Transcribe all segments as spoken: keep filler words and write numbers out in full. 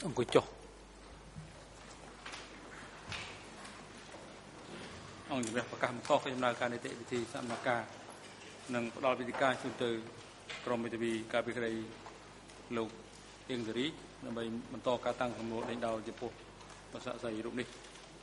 ông có cho ông chỉ việcประกาศต่อขยำนาการในเตะวิธีสามนาการหนึ่งดอลวิธีการชุนตือกรมวิทยาการพิเคราะห์ลูกเอียงสิรินำไปมันต่อการตั้งสำรวจในดาวญี่ปุ่นภาษาไทยรูปนี้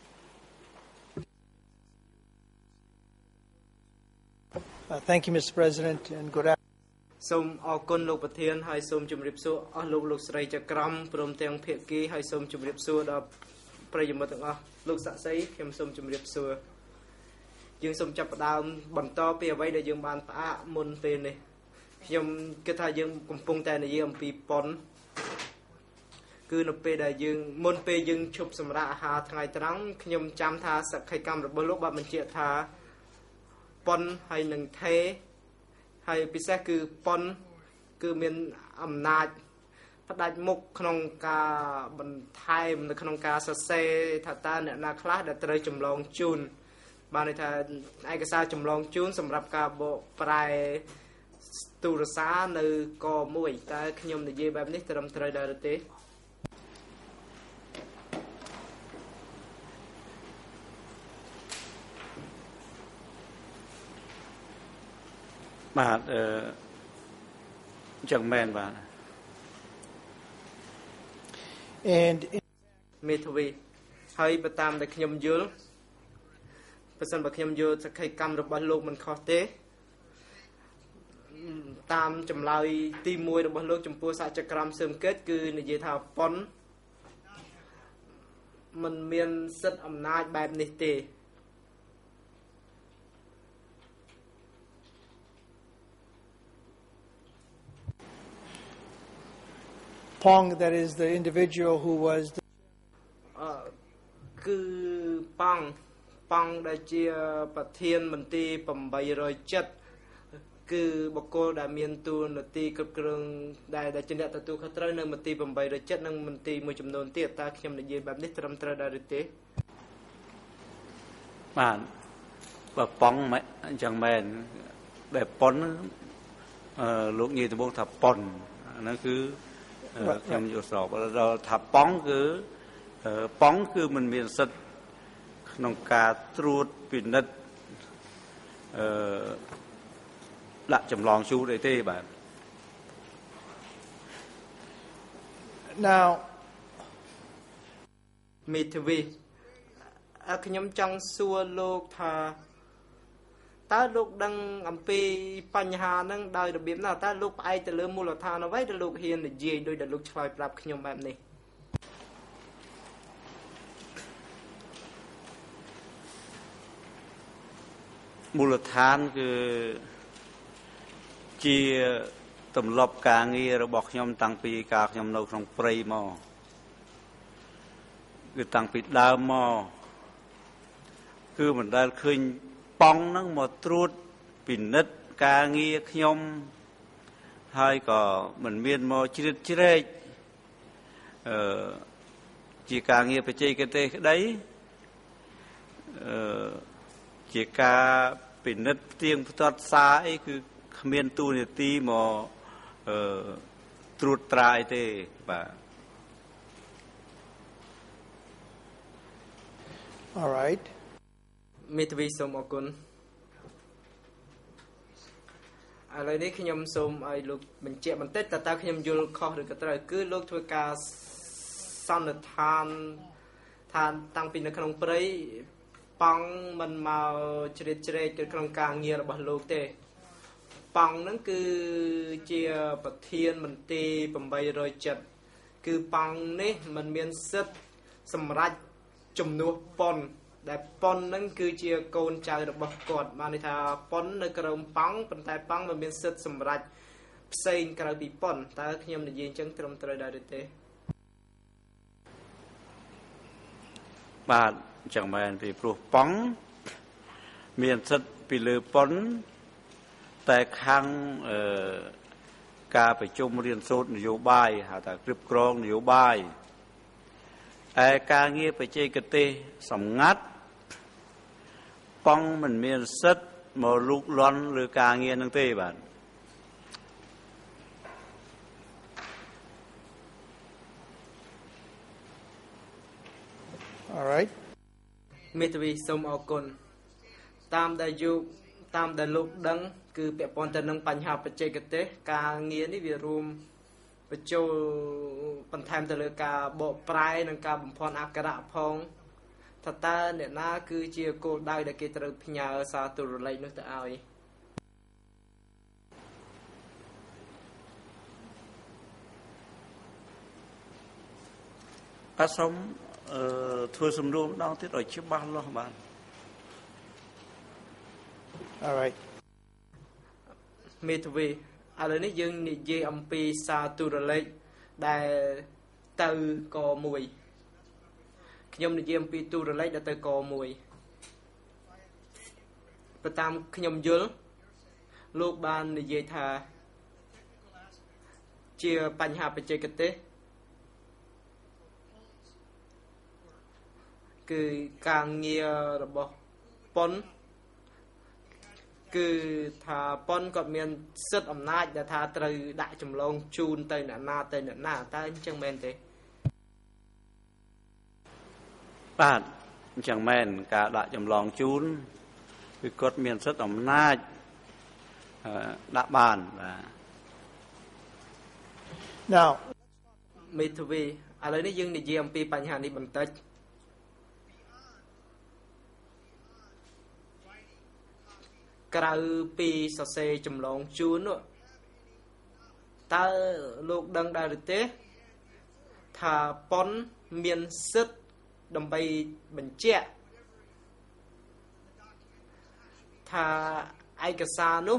Thank you, Mister President, and good afternoon. សូមអរគុណលោកប្រធានហើយសូមជម្រាបសួរអស់លោកលោកស្រីចក្រមព្រមទាំងភាគីហើយសូមជម្រាបសួរដល់ប្រិយមិត្តទាំងអស់លោកសាក់សីខ្ញុំសូមជម្រាបសួរយើងសូមចាប់ផ្ដើមបន្តពីអ្វីដែលយើងបានផ្អាកមុនពេលនេះខ្ញុំគិតថាយើងកំពុងតែនិយាយអំពីប៉ុនគឺនៅពេលដែលយើងមុនពេលយើងឈប់សម្រាកអាហារថ្ងៃត្រង់ខ្ញុំចាំថាសក្ខីកម្មរបស់លោកបានបញ្ជាក់ថាប៉ុនហើយនឹងថេហើយពិសេសគឺប៉ុនគឺមានអំណាចផ្ដាច់មុខក្នុងការបន្ថែមនៅក្នុងការសរសេរថាតើអ្នកណាខ្លះដែលត្រូវចម្លងជូនបានន័យថាឯកសារចម្លងជូនសម្រាប់ការបកប្រែទូរស័ព្ទនៅកមួយតើខ្ញុំនិយាយបែបនេះត្រឹមត្រូវដែរឬទេបាទអឺចឹងមែនបាទ and មេធាវីហើយបើតាមដែលខ្ញុំយល់បើសិនបើខ្ញុំយល់សក្ខីកម្មរបស់លោកមិនខុសទេតាមចម្លើយទីមួយរបស់លោកចំពោះសច្ចក្រមសើមកិច្ចគឺនិយាយថាប៉ុនมันមានសិទ្ធិអំណាចបែបនេះទេ Pong, that is the individual who was the អឺគឺប៉ង់ប៉ង់ដែលជាប្រធានមន្ត្រីeight hundred sevenគឺបុគ្គលដែលមានតួនាទីគ្រប់គ្រងដែលដែលជាអ្នកទទួលខុសត្រូវនៅមន្ត្រីeight hundred sevenនិងមន្ត្រីមួយចំនួនទៀតតើខ្ញុំនិយាយបែបនេះត្រឹមត្រូវដែរឬទេបាទបើប៉ង់អញ្ចឹងមែនដែលប៉ុនអឺលោកនិយាយដំបូងថាប៉ុនហ្នឹងគឺខ្ញុំយល់ស្របដល់ថាប៉ង់គឺប៉ង់គឺมันមានសិទ្ធិក្នុងការត្រួតពិនិត្យអឺដាក់ចម្លងជូតអីទេបាទ Now មេធាវីខ្ញុំចង់សួរលោកថាតើលោកដឹងអំពីបញ្ហាហ្នឹងដោយរបៀបណាតើលោកផ្អែកទៅលើមូលដ្ឋានអ្វីដែលលោកហ៊ាននិយាយដោយដែលលោកឆ្លើយប្រាប់ខ្ញុំបែបនេះមូលដ្ឋានគឺជាទម្លាប់ការងាររបស់ខ្ញុំតាំងពីការខ្ញុំនៅក្នុងព្រៃមកគឺតាំងពីដើមមកគឺមិនដែលឃើញប៉ង់ហ្នឹងមកត្រួតពិនិត្យការងារខ្ញុំហើយក៏មិនមានមកជ្រៀតជ្រែកអឺជាការងារបច្ចេកទេសក្តីអឺជាការពិនិត្យផ្ទៀងផ្ទាត់សារអីគឺគ្មានទូនាទីមកអឺត្រួតត្រាអីទេបាទ All right មេធាវីសូមអរគុណឥឡូវនេះខ្ញុំសូមឲ្យលោកបញ្ជាក់បន្តិចតើតើខ្ញុំយល់ខុសឬក៏ត្រូវគឺលោកធ្វើការសន្និដ្ឋានថាតាំងពីនៅក្នុងព្រៃប៉ង់មិនមកជ្រៀតជ្រែកទៅក្នុងការងាររបស់លោកទេប៉ង់ហ្នឹងគឺជាប្រធានមន្ត្រីeight hundred sevenគឺប៉ង់នេះមិនមានសិទ្ធិសម្រេចជំនួសប៉ុនដែលប៉ុនហ្នឹងគឺជាកូនចៅរបស់គាត់បានន័យថាប៉ុននៅក្រោមប៉ង់ប៉ុន្តែប៉ង់មិនមានសិទ្ធិសម្រេចផ្សេងក្រៅពីប៉ុនតើខ្ញុំនិយាយអញ្ចឹងត្រឹមត្រូវដែរឬទេបាទអញ្ចឹងមែនពីព្រោះប៉ង់មានសិទ្ធិពីលើប៉ុនតែខាងអឺការប្រជុំរៀនសូត្រនយោបាយហៅថាគ្រប់គ្រងនយោបាយឯការងារបច្ចេកទេសសម្ងាត់ប៉ង់មិនមានសិទ្ធិមកលូកលាន់លើការងារនឹងទេបាទអ All right. មេធាវីសូមអរគុណតាមដែលយុតាមដែលលោកដឹងគឺពាក់ព័ន្ធទៅនឹងបញ្ហាបច្ចេកទេសការងារនេះវារួមបញ្ចូលបន្ថែមទៅលើការបកប្រែនិងការបំភាន់អក្ខរៈផងថាតើអ្នកណាគឺជាគោលដៅដែលគេត្រូវផ្ញើសារទូរលេខនោះទៅឲ្យអសូមអឺធ្វើសំណួរម្ដងទៀតឲ្យច្បាស់លាស់បាន All right. មេធាវីឥឡូវនេះយើងនិយាយអំពីសារទូរលេខដែលទៅកមួយខ្ញុំនិយាយអំពីទូរលេខដែលទៅកមួយបើតាមខ្ញុំយល់លោកបាននិយាយថាជាបញ្ហាបច្ចេកទេសគឺការងាររបស់ប៉ុនគឺថាប៉ុនគាត់មានសិទ្ធិអំណាចដែលថាត្រូវដាក់ចម្លងជូនទៅអ្នកណាទៅអ្នកណាតើអញ្ចឹងមែនទេបាទអញ្ចឹងមែនការដាក់ចម្លងជូនគឺគាត់មានសិទ្ធិអំណាចដាក់បានបាទ Now មេធាវីឥឡូវនេះយើងនិយាយអំពីបញ្ហានេះបន្តិចក្រៅពីសរសេរចម្លងជូននោះតើលោកដឹងដែរឬទេថាប៉ុនមានសិទ្ធិដើម្បីបញ្ជាក់ថាឯកសារនោះ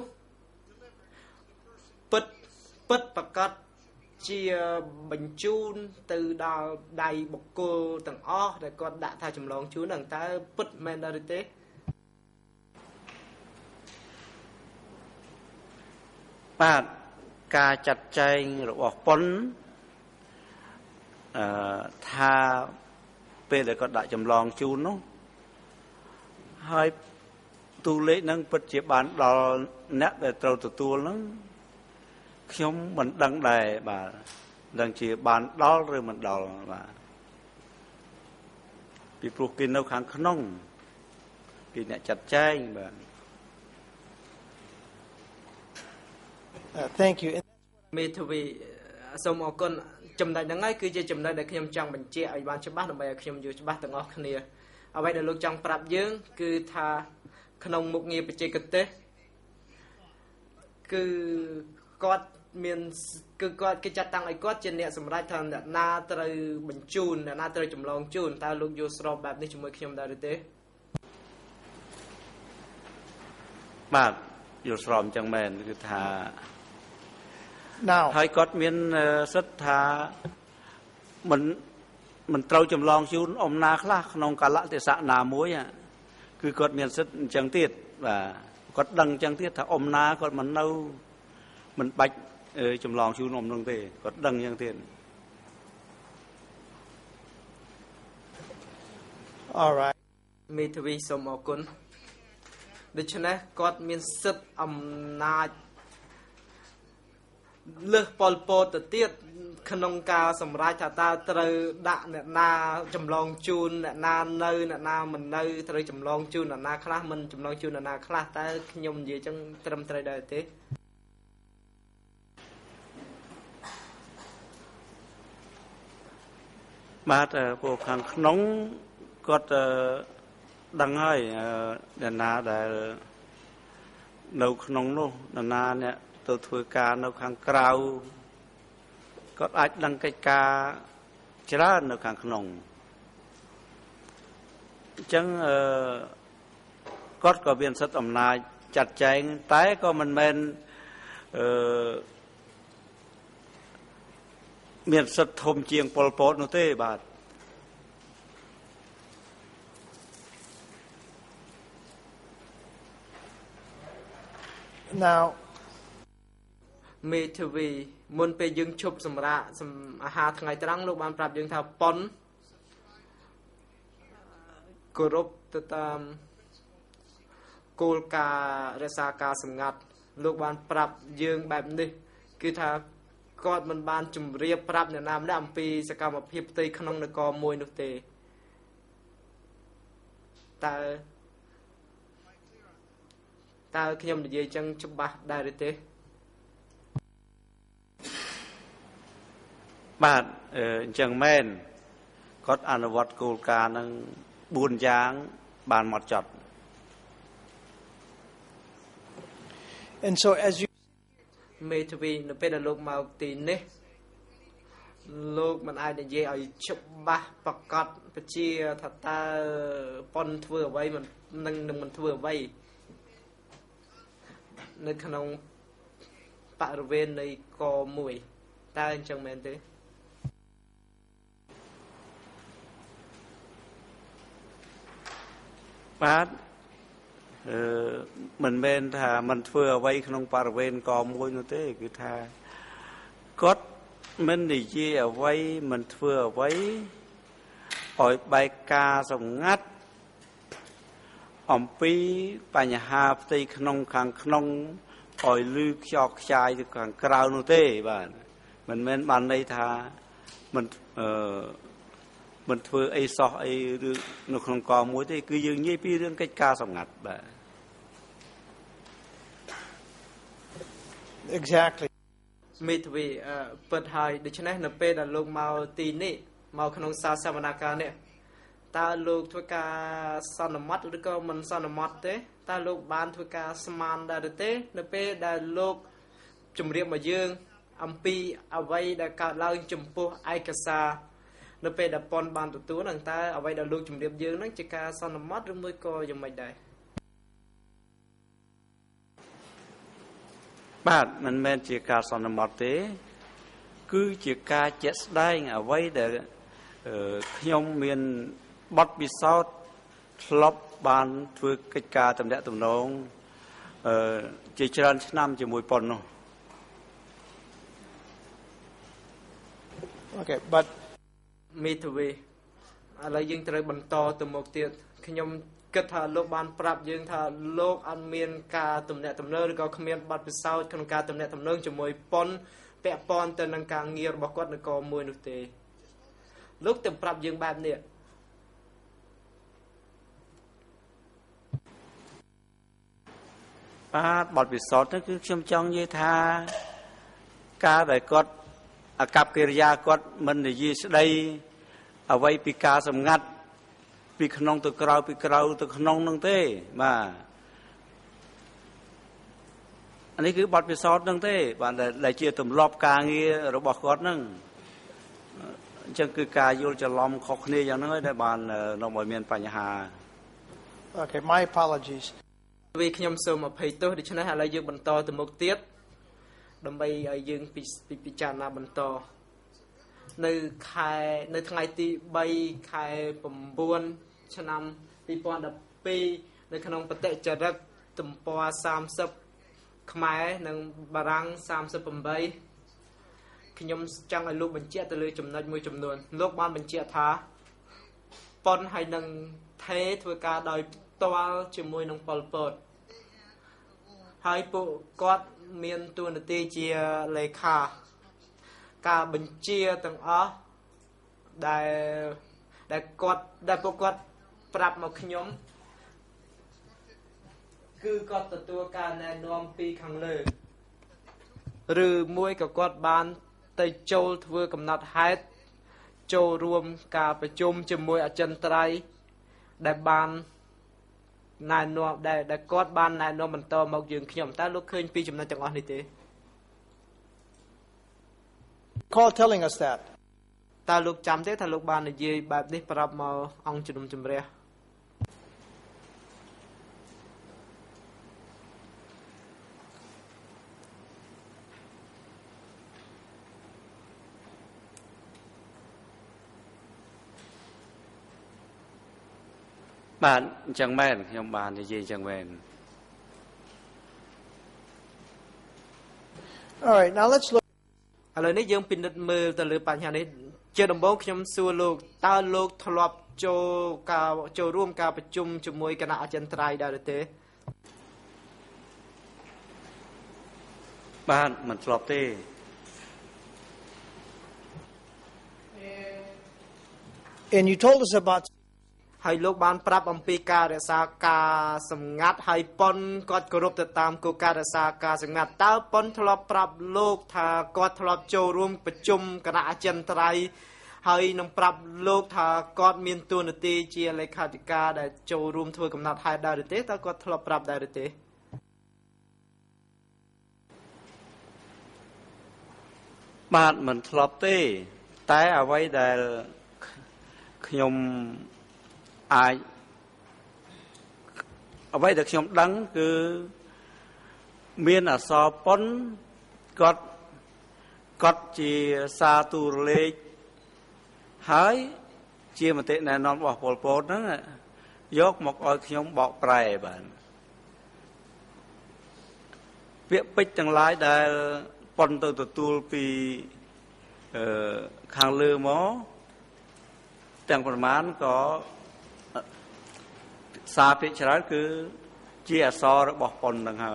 ពិតពិតប្រកបជាបញ្ជូនទៅដល់ដៃបុគ្គលទាំងអស់ដែលគាត់ដាក់ថាចម្លងជូនហ្នឹងតើពិតមែនដែរឬទេបាទការចាត់ចែងរបស់ប៉ុនអឺថាពេលដែលគាត់ដាក់ចម្លងជូននោះហើយទូលេខហ្នឹងពិតជាបានដល់អ្នកដែលត្រូវទទួលហ្នឹងខ្ញុំមិនដឹងដែរបាទដឹងជាបានដល់ឬមិនដល់បាទពីព្រោះគេនៅខាងក្នុងគេអ្នកចាត់ចែងបាទ Uh, thank you. មេធាវីសូមអរគុណចំណុចហ្នឹងហើយគឺជាចំណុចដែលខ្ញុំចង់បញ្ជាក់ឲ្យបានច្បាស់ដើម្បីឲ្យខ្ញុំយល់ច្បាស់ទាំងអស់គ្នាអ្វីដែលលោកចង់ប្រាប់យើងគឺថាក្នុងមុខងារបច្ចេកទេសគឺគាត់មានគឺគាត់គេចាត់តាំងឲ្យគាត់ជាអ្នកសម្រេចថាអ្នកណាត្រូវបញ្ជូនអ្នកណាត្រូវចម្លងជូនតើលោកយល់ស្របបែបនេះជាមួយខ្ញុំដែរឬទេបាទយល់ស្របអញ្ចឹងមែនគឺថា Now ហើយគាត់មានសិទ្ធិថាមិនមិនត្រូវចម្លងជូនអំណាខ្លះក្នុងកាលៈទេសៈណាមួយគឺគាត់មានសិទ្ធិអញ្ចឹងទៀតបាទគាត់ដឹងអញ្ចឹងទៀតថាអំណាគាត់មិននៅមិនបាច់ចម្លងជូនអំនោះទេគាត់ដឹងអញ្ចឹងទៀត All right មេធាវីសូមអរគុណដូច្នេះគាត់មានសិទ្ធិអំណាចលើសប៉ុលពតទៅទៀតក្នុងការសម្រេចថាតើត្រូវដាក់អ្នកណាចម្លងជូនអ្នកណានៅអ្នកណាមិននៅត្រូវចម្លងជូនអ្នកណាខ្លះមិនចម្លងជូនអ្នកណាខ្លះតើខ្ញុំនិយាយចឹងត្រឹមត្រូវដែរទេបាទពួកខាងក្នុងគាត់ដឹងហើយអ្នកណាដែលនៅក្នុងនោះអ្នកណាអ្នកទៅធ្វើការនៅខាងក្រៅគាត់អាចដឹងកិច្ចការច្រើននៅខាងក្នុងអញ្ចឹងអឺគាត់ក៏មានសិទ្ធិអំណាចចាត់ចែងតែក៏មិនមែនអឺមានសិទ្ធិធំជាងប៉ុលពតនោះទេបាទ Now មេធាវីមុនពេលយើងឈប់សម្រាកអាហារថ្ងៃត្រង់លោកបានប្រាប់យើងថាប៉ុនគោរពទៅតាមគោលការណ៍រក្សាការសម្ងាត់លោកបានប្រាប់យើងបែបនេះគឺថាគាត់មិនបានជម្រាបប្រាប់អ្នកណាម្នាក់អំពីសកម្មភាពផ្ទៃក្នុងនគរមួយនោះទេ ta ta khi nhầm gì chẳng chụp bạc đại được thế bạn chẳng men có ăn vật cô ca năng buồn dáng bàn mặt chặt. And so as you mê to be nó bên là lúc màu tin nè lúc mình ai để dễ ở chụp ba bạc cọt bạch chia thật ta pon thừa vay mình nâng nâng mình thừa vay nơi khả năng bạc bên này có mùi ta chẳng men thế bát mình bên thà mình vừa vay không par bên có môi nó thế cứ thà cốt mình đi chia ở vay mình vừa vay hỏi bài ca sòng ngắt ẩm pi bài nhà hà tây không khang không hỏi lưu chọc chai thì càng cao nó thế bạn mình bên bàn đây thà mình mình vừa ai so ai nó không có mối thì cứ dường như piរឿងកិច្ចការសម្ងាត់បាទ exactly មេធាវីពិតហើយដូច្នេះនៅពេលដែលលោកមកទីនេះមកក្នុងសាសនាការនេះតើលោកធ្វើការសន្មត់ឬក៏មិនសន្មត់ទេតើលោកបានធ្វើការស្មានដែរទេនៅពេលដែលលោកជម្រាបមកយើងអំពីអ្វីដែលកើតឡើងចំពោះឯកសារនៅពេលដែលប៉ុនបានទទួលនឹងតើអ្វីដែលលោកជម្រាបយើងនឹងជាការសន្មត់ឬមួយក៏យ៉ាងម៉េចដែរបាទមិនមែនជាការសន្មត់ទេគឺជាការជាក់ស្ដែងអ្វីដែលខ្ញុំមានបទពិសោធន៍ធ្លាប់បានធ្វើកិច្ចការតំណាក់តំណងជាច្រើនឆ្នាំជាមួយប៉ុននោះ okay but មេធាវីឥឡូវយើងត្រូវបន្តទៅមុខទៀតខ្ញុំគិតថាលោកបានប្រាប់យើងថាលោកអត់មានការទំនាក់ទំនងឬក៏គ្មានបទពិសោធន៍ក្នុងការទំនាក់ទំនងជាមួយប៉ុនពាក់ព័ន្ធទៅនឹងការងាររបស់គាត់នៅកមួយនោះទេលោកទៅប្រាប់យើងបែបនេះបាទបទពិសោធន៍នេះគឺខ្ញុំចង់និយាយថាការដែលគាត់អកប្បកិរិយាគាត់មិននិយាយស្ដីអ្វីពីការសម្ងាត់ពីក្នុងទៅក្រៅពីក្រៅទៅក្នុងនឹងទេបាទអានេះគឺបទពិសោធន៍នឹងទេបាទដែលជាទម្លាប់ការងាររបស់គាត់នឹងអញ្ចឹងគឺការយល់ច្រឡំខុសគ្នាយ៉ាងហ្នឹងហើយដែលបាននាំឲ្យមានបញ្ហា okay my apologies vì ខ្ញុំសូមអភ័យទោសដូច្នេះឥឡូវយើងបន្តទៅមុខទៀតដើម្បីឲ្យយើងពិចារណាបន្តនៅខែនៅថ្ងៃទី3ខែ9ឆ្នាំ2012នៅក្នុងបតិចរិតទំព័រ30ខ្មែរនិងបារាំង38ខ្ញុំចង់ឲ្យលោកបញ្ជាក់ទៅលើចំណុចមួយចំនួនលោកបានបញ្ជាក់ថាប៉ុនហើយនឹងថេធ្វើការដោយផ្ទាល់ជាមួយនឹងប៉ុលពតហើយពួកគាត់មានតួនាទីជាលេខាការបញ្ជាទាំងអស់ដែលដែលគាត់ដែលពួកគាត់ប្រាប់មកខ្ញុំគឺគាត់ទទួលការណែនាំពីខាងលើឬមួយក៏គាត់បានទៅចូលធ្វើកំណត់ហេតុចូលរួមការប្រជុំជាមួយអចិន្ត្រៃយ៍ដែលបានណែនាំដែលដែលគាត់បានណែនាំបន្តមកយើងខ្ញុំតើលោកឃើញពីចំណុចទាំងអស់នេះទេ call telling us that តើលោកចាំទេថាលោកបាននិយាយបែបនេះប្រាប់មកអង្គជំនុំជម្រះបាទអញ្ចឹងមែនខ្ញុំបាននិយាយអញ្ចឹងមែន all right now let's look ឥឡូវនេះយើងពិនិត្យមើលទៅលើបញ្ហានេះជាដំបូងខ្ញុំសួរលោកតើលោកធ្លាប់ចូលការចូលរួមការប្រជុំជាមួយគណៈអចិន្ត្រៃយ៍ដែរទេបាទមិនធ្លាប់ទេ and you told us about ហើយលោកបានប្រាប់អំពីការរក្សាការសម្ងាត់ហើយប៉ុនគាត់គោរពទៅតាមគោលការណ៍រក្សាការសម្ងាត់តើប៉ុនធ្លាប់ប្រាប់លោកថាគាត់ធ្លាប់ចូលរួមប្រជុំគណៈអចិន្ត្រៃយ៍ហើយនឹងប្រាប់លោកថាគាត់មានតួនាទីជាលេខាធិការដែលចូលរួមធ្វើកំណត់ហេតុដែរឬទេតើគាត់ធ្លាប់ប្រាប់ដែរឬទេបាទមិនធ្លាប់ទេតែអ្វីដែលខ្ញុំអាចអ្វីដែលខ្ញុំដឹងគឺមានអក្សរប៉ុនគាត់គាត់ជាសាទូរលេខហើយជាមតិណែនាំរបស់ប៉ុលពតហ្នឹងយកមកឲ្យខ្ញុំបកប្រែបាទពាក្យពេចន៍ទាំងឡាយដែលប៉ុនទៅទទួលពីអឺខាងលើមកទាំងប្រមាណក៏សារពាក្យច្រើនគឺជាអក្សររបស់ប៉ុនហ្នឹងហើយ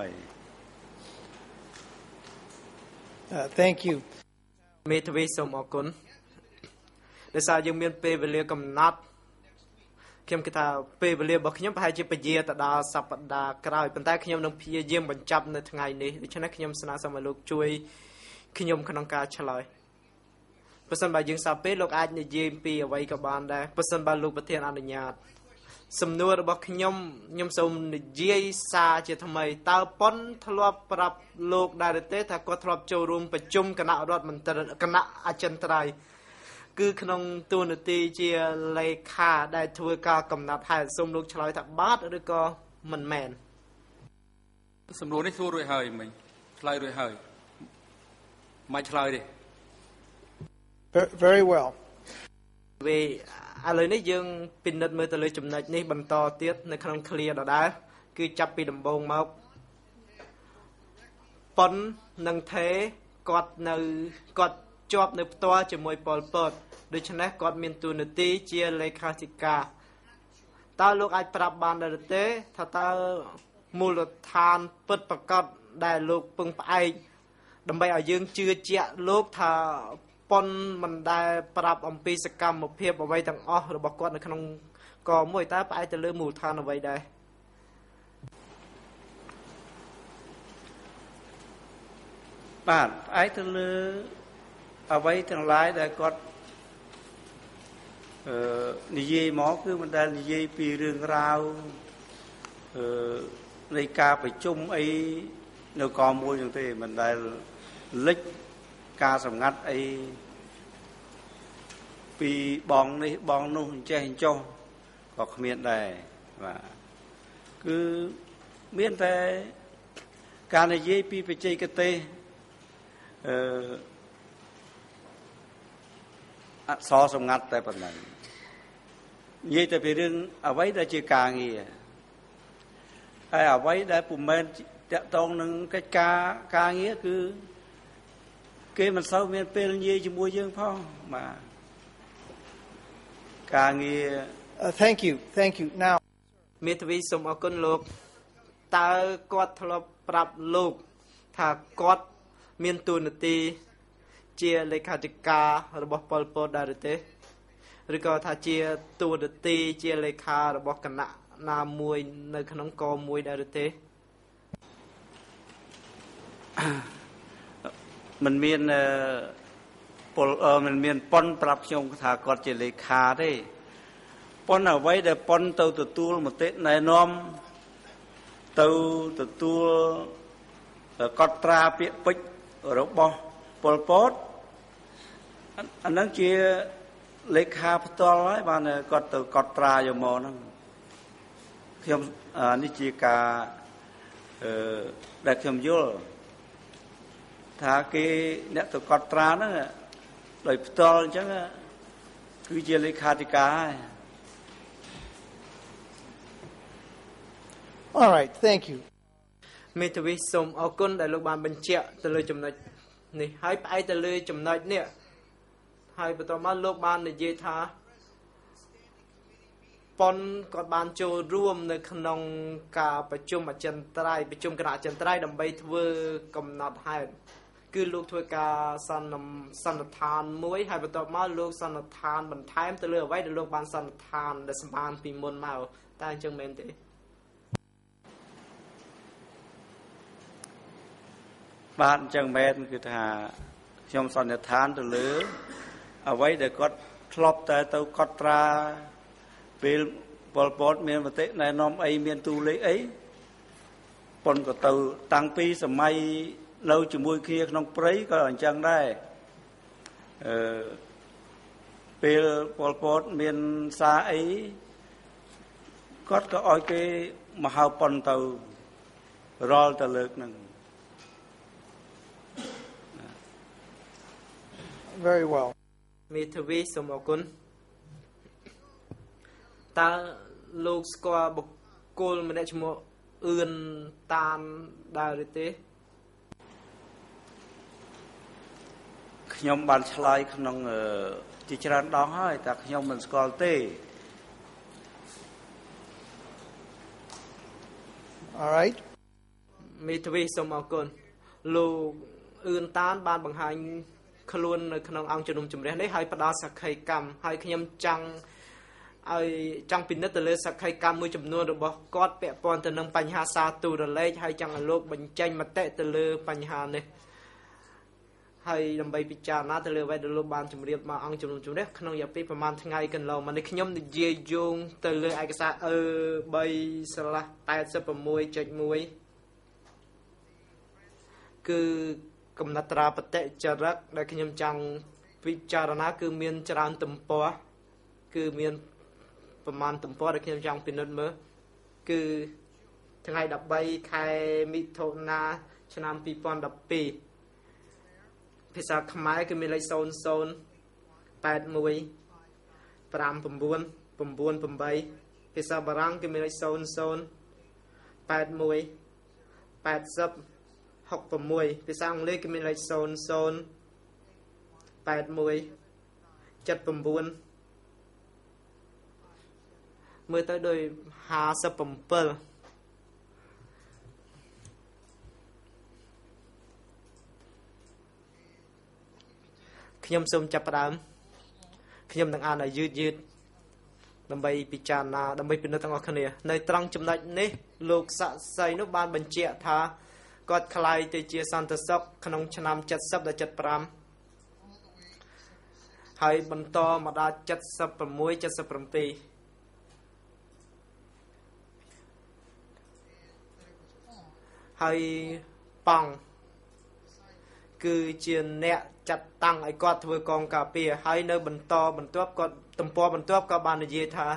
Thank you មេធាវីសូមអរគុណដោយសារយើងមានពេលវេលាកំណត់ខ្ញុំគិតថាពេលវេលារបស់ខ្ញុំប្រហែលជាពជាទៅដល់សប្តាហ៍ក្រោយប៉ុន្តែខ្ញុំនឹងព្យាយាមបញ្ចប់នៅថ្ងៃនេះដូច្នេះខ្ញុំស្នើសុំឲ្យលោកជួយខ្ញុំក្នុងការឆ្លើយបើសិនបើយើងសាពេលលោកអាចនិយាយពីអ្វីក៏បានដែរបើសិនបើលោកប្រធានអនុញ្ញាតសំណួររបស់ខ្ញុំខ្ញុំសូមនិយាយសារជាថ្មីតើប៉ុនធ្លាប់ប្រាប់លោកដែរទេថាគាត់ធ្លាប់ចូលរួមប្រជុំគណៈរដ្ឋមន្ត្រីគណៈអចិន្ត្រៃយ៍គឺក្នុងតួនាទីជាលេខាដែលធ្វើការកំណត់ហេតុសូមលោកឆ្លើយថាបាទឬក៏មិនមែនសំណួរនេះសួររួចហើយមិញឆ្លើយរួចហើយមិនឆ្លើយទេ very well ពេលឥឡូវនេះយើងពិនិត្យមើលទៅលើចំណុចនេះបន្តទៀតនៅក្នុង clear ដដែលគឺចាប់ពីដំបូងមកប៉ុននិងថេគាត់នៅគាត់ជាប់នៅផ្ទាល់ជាមួយប៉ុលពតដូច្នេះគាត់មានតួនាទីជាលេខាធិការតើលោកអាចប្រាប់បានដែរទេថាតើមូលដ្ឋានពិតប្រាកដដែលលោកពឹងផ្អែកដើម្បីឲ្យយើងជឿជាក់លោកថាប៉ុនមិនដែលប្រាប់អំពីសកម្មភាពអ្វីទាំងអស់របស់គាត់នៅក្នុងកមួយតើផ្អែកទៅលើមូលដ្ឋានអ្វីដែរបាទផ្អែកទៅលើអ្វីទាំងឡាយដែលគាត់អឺនិយាយមកគឺមិនដែលនិយាយពីរឿងរ៉ាវអឺនៃការប្រជុំអីនៅកមួយហ្នឹងទេមិនដែលលិចការសម្ងាត់អីពីបងនេះបងនោះអញ្ចេះអញ្ចោះក៏គ្មានដែរបាទគឺមានតែការនិយាយពីបច្ចេកទេសអឺអក្សរសម្ងាត់តែប៉ុណ្ណឹងនិយាយតែពីរឿងអ្វីដែលជាការងារហើយអ្វីដែលពុំមែនតាក់ទងនឹងកិច្ចការការងារគឺគេមិនសូវមានពេលនិយាយជាមួយយើងផងបាទការងារ Thank you thank you now មេធាវីសូមអរគុណលោកតើគាត់ធ្លាប់ប្រាប់លោកថាគាត់មានតួនាទីជាលេខាធិការរបស់ប៉ុលពតដែរទេឬក៏ថាជាតួនាទីជាលេខារបស់គណៈណាមួយនៅក្នុងកមួយដែរទេមិនមានពលមិនមានប៉ុនប្រាប់ខ្ញុំថាគាត់ជាលេខាទេប៉ុនអ្វីដែលប៉ុនទៅទទួលមតិណែនាំទៅទទួលកត់ត្រាពាក្យពេចន៍របស់ប៉ុលពតអានឹងជាលេខាផ្ទាល់ហើយបានគាត់ទៅកត់ត្រាយកមកហ្នឹងខ្ញុំនេះជាការអឺដែលខ្ញុំយល់ថាគេអ្នកទៅកត់ត្រាហ្នឹងដោយផ្ទាល់អញ្ចឹងគឺជាលេខាធិការហើយ All right thank you មេធាវីសូមអរគុណដែលលោកបានបញ្ជាក់ទៅលើចំណុចនេះហើយផ្អែកទៅលើចំណុចនេះហើយបន្តមកលោកបាននិយាយថាប៉ុនគាត់បានចូលរួមនៅក្នុងការប្រជុំអចិន្ត្រៃយ៍ប្រជុំគណៈអចិន្ត្រៃយ៍ដើម្បីធ្វើកំណត់ហេតុគឺលោកធ្វើការសន្និសន្និដ្ឋានមួយហើយបន្ទាប់មកលោកសន្និដ្ឋានបន្ថែមទៅលើអ្វីដែលលោកបានសន្និដ្ឋានដែលសម្បានពីមុនមកតើអញ្ចឹងមែនទេបាទអញ្ចឹងមែនគឺថាខ្ញុំសន្និដ្ឋានទៅលើអ្វីដែលគាត់ធ្លាប់តែទៅកត់ត្រាពេលប៉ុលពតមានមតិណែនាំអីមានទូលេខអីប៉ុនក៏ទៅតាំងពីសម័យនៅជាមួយគ្នាក្នុងព្រៃក៏អញ្ចឹងដែរអឺពេលប៉ុលពតមានសារអីគាត់ក៏ឲ្យគេមកហៅប៉ុនទៅរាល់ទៅលើកហ្នឹង Very well. មេធាវីសូមអរគុណតើលោកស្គាល់បុគ្គលម្នាក់ឈ្មោះអឿនតាមដែរឬទេខ្ញុំបានឆ្លើយក្នុងជាច្រើនដងហើយតែខ្ញុំមិនស្គាល់ទេ All right. មេធាវីសូមអរគុណលោកអឿនតាមបានបង្ហាញខ្លួននៅក្នុងអង្គជំនុំជម្រះនេះហើយផ្ដល់សក្ខីកម្មហើយខ្ញុំចង់ឲ្យចង់ពិនិត្យទៅលើសក្ខីកម្មមួយចំនួនរបស់គាត់ពាក់ព័ន្ធទៅនឹងបញ្ហាសារទូរលេខហើយចង់ឲ្យលោកបញ្ចេញមតិទៅលើបញ្ហានេះហើយដើម្បីពិចារណាទៅលើអ្វីដែលលោកបានជម្រាបមកអង្គជំនុំជម្រះក្នុងរយៈពេលប្រហែលថ្ងៃកន្លងមកនេះខ្ញុំនិយាយយោងទៅលើឯកសារអឺ 3 86.1 គឺកំណត់ត្រាបតិចរិតដែលខ្ញុំចង់ពិចារណាគឺមានច្រើនទំព័រគឺមានប្រមាណទំព័រដែលខ្ញុំចង់ពិនិត្យមើលគឺថ្ងៃដប់បីខែមិថុនាឆ្នាំពីរពាន់ដប់ពីរភាសាខ្មែរគឺមានលេខzero zero eight one five nine nine eightភាសាបារាំងគឺមានលេខzero zero eight one eight zeroหกหกភាសាអង់គ្លេសគឺមានលេខzero zero eight one seven nineមើលទៅដូចห้าสิบเจ็ดខ្ញុំសូមចាប់ផ្ដើមខ្ញុំនឹងអានឲ្យយឺតយឺតដើម្បីពិចារណាដើម្បីពិនិត្យទាំងអស់គ្នានៅត្រង់ចំណុចនេះលោកសាក់សីនោះបានបញ្ជាក់ថាគាត់ខ្លាយទៅជាសន្តិសុខក្នុងឆ្នាំเจ็ดสิบដល់เจ็ดสิบห้าហើយបន្តមកដល់เจ็ดสิบหก เจ็ดสิบเจ็ดហើយប៉ង់គឺជាអ្នកចាត់តាំងឲ្យគាត់ធ្វើកងការពារហើយនៅបន្តបន្ទាប់គាត់ទំព័របន្ទាប់ក៏បាននិយាយថា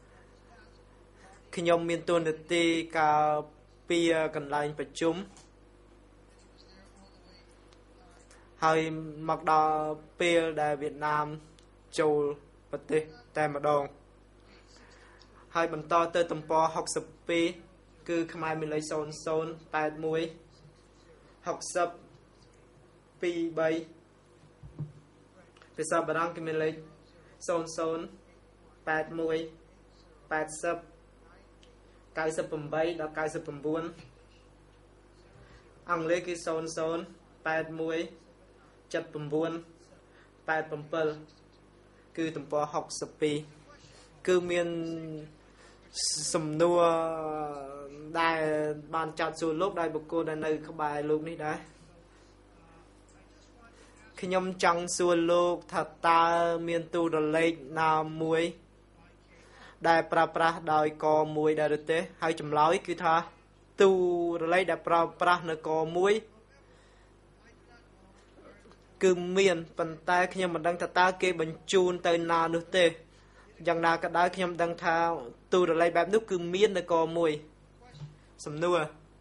ខ្ញុំមានតួនាទីការពារកន្លែងប្រជុំហើយមកដល់ពេលដែលវៀតណាមចូលប្រទេសតែម្ដងហើយបន្តទៅទំព័រหกสิบสองគឺខ្មែរមានលេខzero zero eight oneหกสิบtwo threeភាសាបារាំងគឺមានលេខzero zero eight one eight zero ninety-eightដល់ninety-nineអង់គ្លេសគឺzero zero eight one seven nine eight sevenគឺទំព័រหกสิบสองគឺមានសំណួរដែលបានចាត់សួរលោកដោយបុគ្គលដែលនៅក្បែរលោកនេះដែរខ្ញុំចង់សួរលោកថាតើមានទូរលេខណាមួយដែលប្រើប្រាស់ដោយកមួយដែរឬទេហើយចម្លើយគឺថាទូរលេខដែលប្រើប្រាស់នៅកមួយគឺមានប៉ុន្តែខ្ញុំមិនដឹងថាតើគេបញ្ជូនទៅណានោះទេយ៉ាងណាក៏ដោយខ្ញុំដឹងថាទូរលេខបែបនោះគឺមាននៅកមួយសំណួរ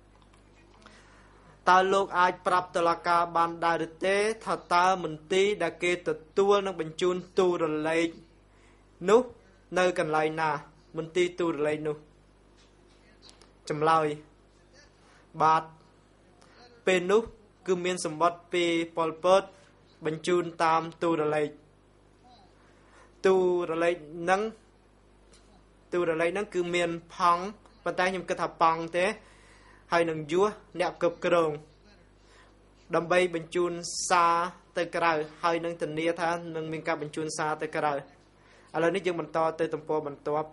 តើលោកអាចប្រាប់តុលាការបានដែរឬទេថាតើមន្ទីរដែលគេទទួលនឹងបញ្ជូនទូរលេខនោះនៅកន្លែងណាមន្ទីរទូរលេខនោះចម្លើយបាទពេលនោះគឺមានសម្បត្តិពីប៉ុលពតបញ្ជូនតាមទូរលេខទូរលេខហ្នឹងទូរលេខហ្នឹងគឺមានផង់ប៉ុន្តែខ្ញុំគិតថាប៉ង់ទេហើយនឹងយួរអ្នកគ្រប់គ្រង đầm bay bình chun xa tới cày hai nâng tình nia tha nâng miền ca bình chun xa tới cày à lầnนี้យើងបន្តទៅតំពោបន្ទាប់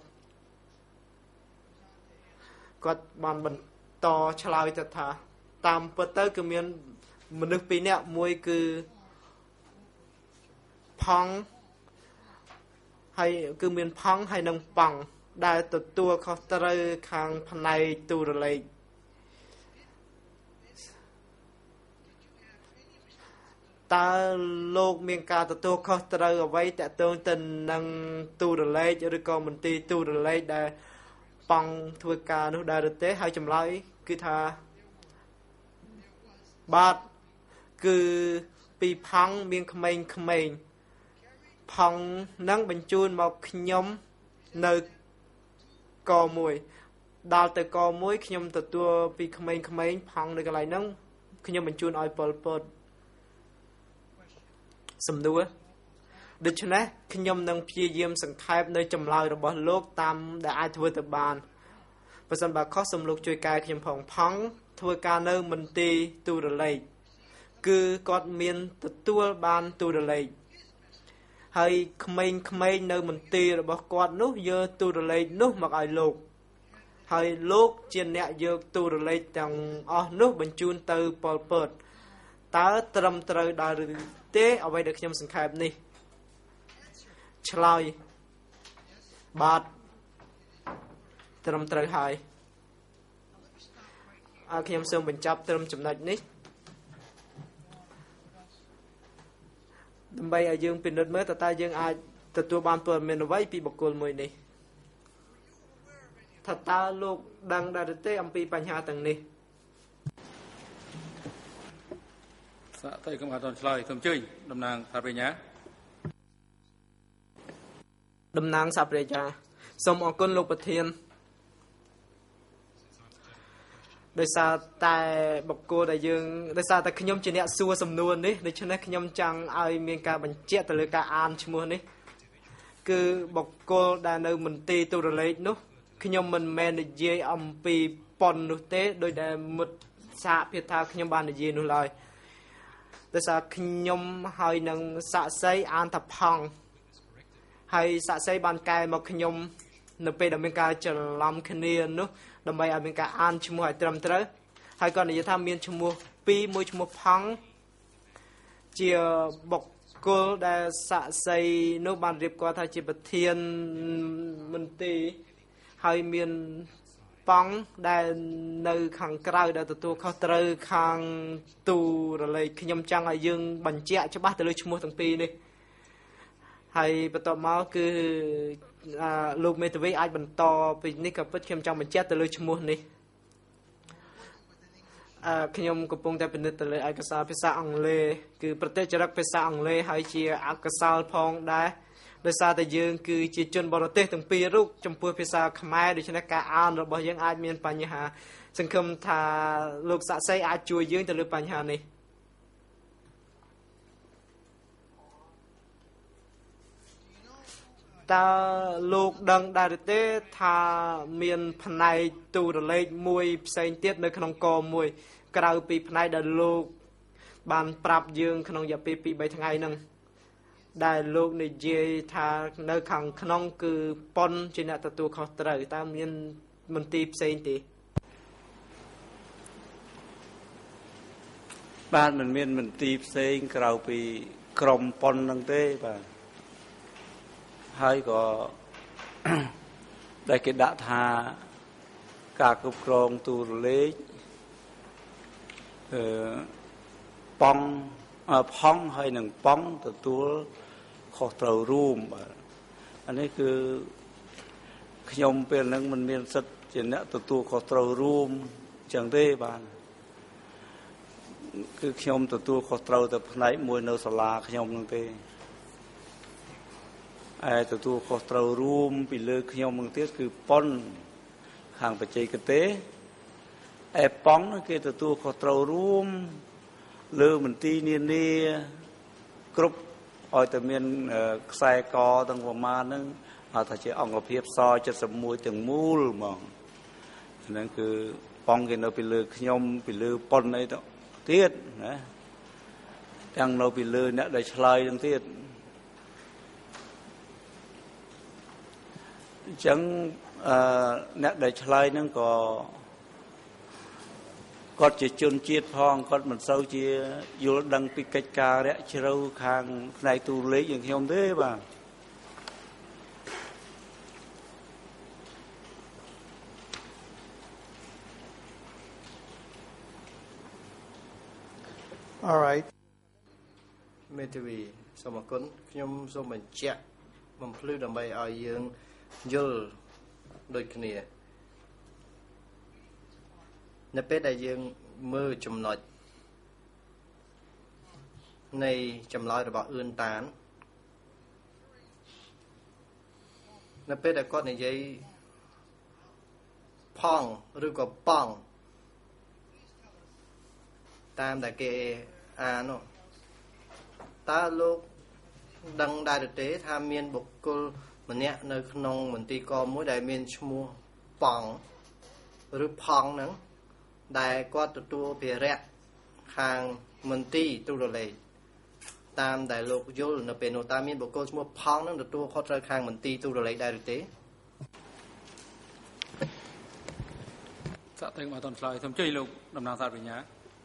គាត់បានបន្តឆ្លើយទៅថាតាមពិតទៅគឺមានមនុស្សពីរនាក់មួយគឺផង់ហើយគឺមានផង់ហើយនឹងប៉ង់ដែលទទួលខុសត្រូវខាងផ្នែកទូរលេខតើលោកមានការទទួលខុសត្រូវអ្វីតើតើទៅនឹងទូរលេខឬក៏មន្ទីរទូរលេខដែលប៉ង់ធ្វើការនោះដែរឬទេហើយចម្លើយគឺថាបាទគឺពីផង់មានក្មេងក្មេងផង់នឹងបញ្ជូនមកខ្ញុំនៅកមួយដល់ទៅកមួយខ្ញុំទទួលពីក្មេងក្មេងផង់នៅកន្លែងហ្នឹងខ្ញុំបញ្ជូនឲ្យពលពតសំណួរដូច្នេះខ្ញុំនឹងព្យាយាមសង្ខេបនៅចម្លើយរបស់លោកតាមដែលអាចធ្វើទៅបានបើសិនបើខុសសូមលោកជួយកែខ្ញុំផងផង់ធ្វើការនៅមន្ទីរទូរលេខគឺគាត់មានទទួលបានទូរលេខហើយក្មេងៗនៅមន្ទីររបស់គាត់នោះយកទូរលេខនោះមកឲ្យលោកហើយលោកជាអ្នកយកទូរលេខទាំងអស់នោះបញ្ជូនទៅពលពតតើត្រឹមត្រូវដែរឬទេអ្វីដែលខ្ញុំសង្ខេបនេះឆ្លើយបាទត្រឹមត្រូវហើយអរខ្ញុំសូមបញ្ចប់ត្រឹមចំណុចនេះដើម្បីឲ្យយើងពិនិត្យមើលតើតើយើងអាចទទួលបានព័ត៌មានអ្វីពីបុគ្គលមួយនេះថាតើលោកដឹងដែរឬទេអំពីបញ្ហាទាំងនេះសាកទៅកំអត់ឆ្លើយសូមអញ្ជើញតំណាងសាប្រញ្ញាតំណាងសាប្រញ្ញាសូមអរគុណលោកប្រធានដោយសារតែបុគ្គលដែលយើងដោយសារតែខ្ញុំជាអ្នកសួរសំណួរនេះដូច្នេះខ្ញុំចង់ឲ្យមានការបញ្ជាក់ទៅលើការអានឈ្មោះនេះគឺបុគ្គលដែលនៅមន្ទីរទូរលេខនោះខ្ញុំមិនមែននិយាយអំពីប៉ុននោះទេដោយដែលមិត្តសហភាពថាខ្ញុំបាននិយាយនោះឡើយដោយសារខ្ញុំហើយនឹងសាក់សីអានថាផង់ហើយសាក់សីបានកែមកខ្ញុំនៅពេលដែលមានការច្រឡំគ្នានោះដើម្បីឲ្យមានការអានឈ្មោះឲ្យត្រឹមត្រូវហើយក៏និយាយថាមានឈ្មោះពីរមួយឈ្មោះផង់ជាបុគ្គលដែលសាក់សីនោះបានរៀបគាត់ថាជាប្រធានមន្ទីរហើយមានប៉ង់ដែលនៅខាងក្រៅដែលទទួលខុសត្រូវខាងទូរលេខខ្ញុំចង់ឲ្យយើងបញ្ជាក់ច្បាស់ទៅលើឈ្មោះទាំងពីរនេះហើយបន្ទាប់មកគឺលោកមេធាវីអាចបន្តពីនេះក៏ពិតខ្ញុំចង់បញ្ជាក់ទៅលើឈ្មោះនេះអឺខ្ញុំកំពុងតែពិនិត្យទៅលើឯកសារភាសាអង់គ្លេសគឺប្រតិចរិកភាសាអង់គ្លេសហើយជាអក្សរផងដែរដោយសារតែយើងគឺជាជនបរទេសទាំងពីររូបចំពោះភាសាខ្មែរដូច្នេះការអានរបស់យើងអាចមានបញ្ហាសង្ឃឹមថាលោកសាក់សីអាចជួយយើងទៅលើបញ្ហានេះតើលោកដឹងដែរទេថាមានផ្នែកទូរលេខមួយផ្សេងទៀតនៅក្នុងកមួយក្រៅពីផ្នែកដែលលោកបានប្រាប់យើងក្នុងរយៈពេលពីរបីថ្ងៃហ្នឹងដែលលោកនិយាយថានៅខាងក្នុងគឺប៉ុនជាអ្នកទទួលខុសត្រូវតើមានមន្ទីរផ្សេងទេបាទមិនមានមន្ទីរផ្សេងក្រៅពីក្រុមប៉ុនហ្នឹងទេបាទហើយក៏ដែលគេដាក់ថាការគ្រប់គ្រងទូរលេខអឺប៉ង់ផង់ហើយនឹងប៉ង់ទទួលខុសត្រូវរួមបាទអានេះគឺខ្ញុំពេលហ្នឹងមិនមានសិទ្ធិជាអ្នកទទួលខុសត្រូវរួមអញ្ចឹងទេបាទគឺខ្ញុំទទួលខុសត្រូវតែផ្នែកមួយនៅសាលាខ្ញុំហ្នឹងទេឯទទួលខុសត្រូវរួមពីលើខ្ញុំនឹងទៀតគឺប៉ុនខាងបច្ចេកទេសឯប៉ង់គេទទួលខុសត្រូវរួមលើមន្ទីរនានាគ្រប់ឲ្យតែមានខ្សែកទាំងប្រមាណហ្នឹងហៅថាជាអង្គភាពសเจ็ดสิบเอ็ดទាំងមូលហ្មងហ្នឹងគឺប៉ង់គេនៅពីលើខ្ញុំពីលើប៉ុនអីទៅទៀតណា đang nấu bị lừa nè để chơi đằng tiết chẳng nè để chơi nó có có chỉ chôn chiết phong có mình sâu chia vô đăng pi cách ca đấy chiêu khang này tu lấy những hiểm thế bà All right. មេធាវីសូមអរគុណខ្ញុំសូមបញ្ជាក់បំភ្លឺដើម្បីឲ្យយើងយល់ដូចគ្នានៅពេលដែលយើងមើលចំណុចនៃចម្លើយរបស់អឿនតាននៅពេលដែលគាត់និយាយផងឬក៏ប៉ងតាមដែលគេអាននោះតើលោកដឹងដែរទេថាមានបុគ្គលម្នាក់នៅក្នុងមន្ទីរកមួយដែលមានឈ្មោះប៉ងឬផង់ហ្នឹងដែលគាត់ទទួលភារៈខាងមន្ទីរទូរលេខតាមដែលលោកយល់នៅពេលនោះតើមានបុគ្គលឈ្មោះផង់ហ្នឹងទទួលខុសត្រូវខាងមន្ទីរទូរលេខដែរឬទេសាក់តែមកអត់ឆ្លើយសូមជួយលោកតំណាងសាស្ត្រាចារ្យ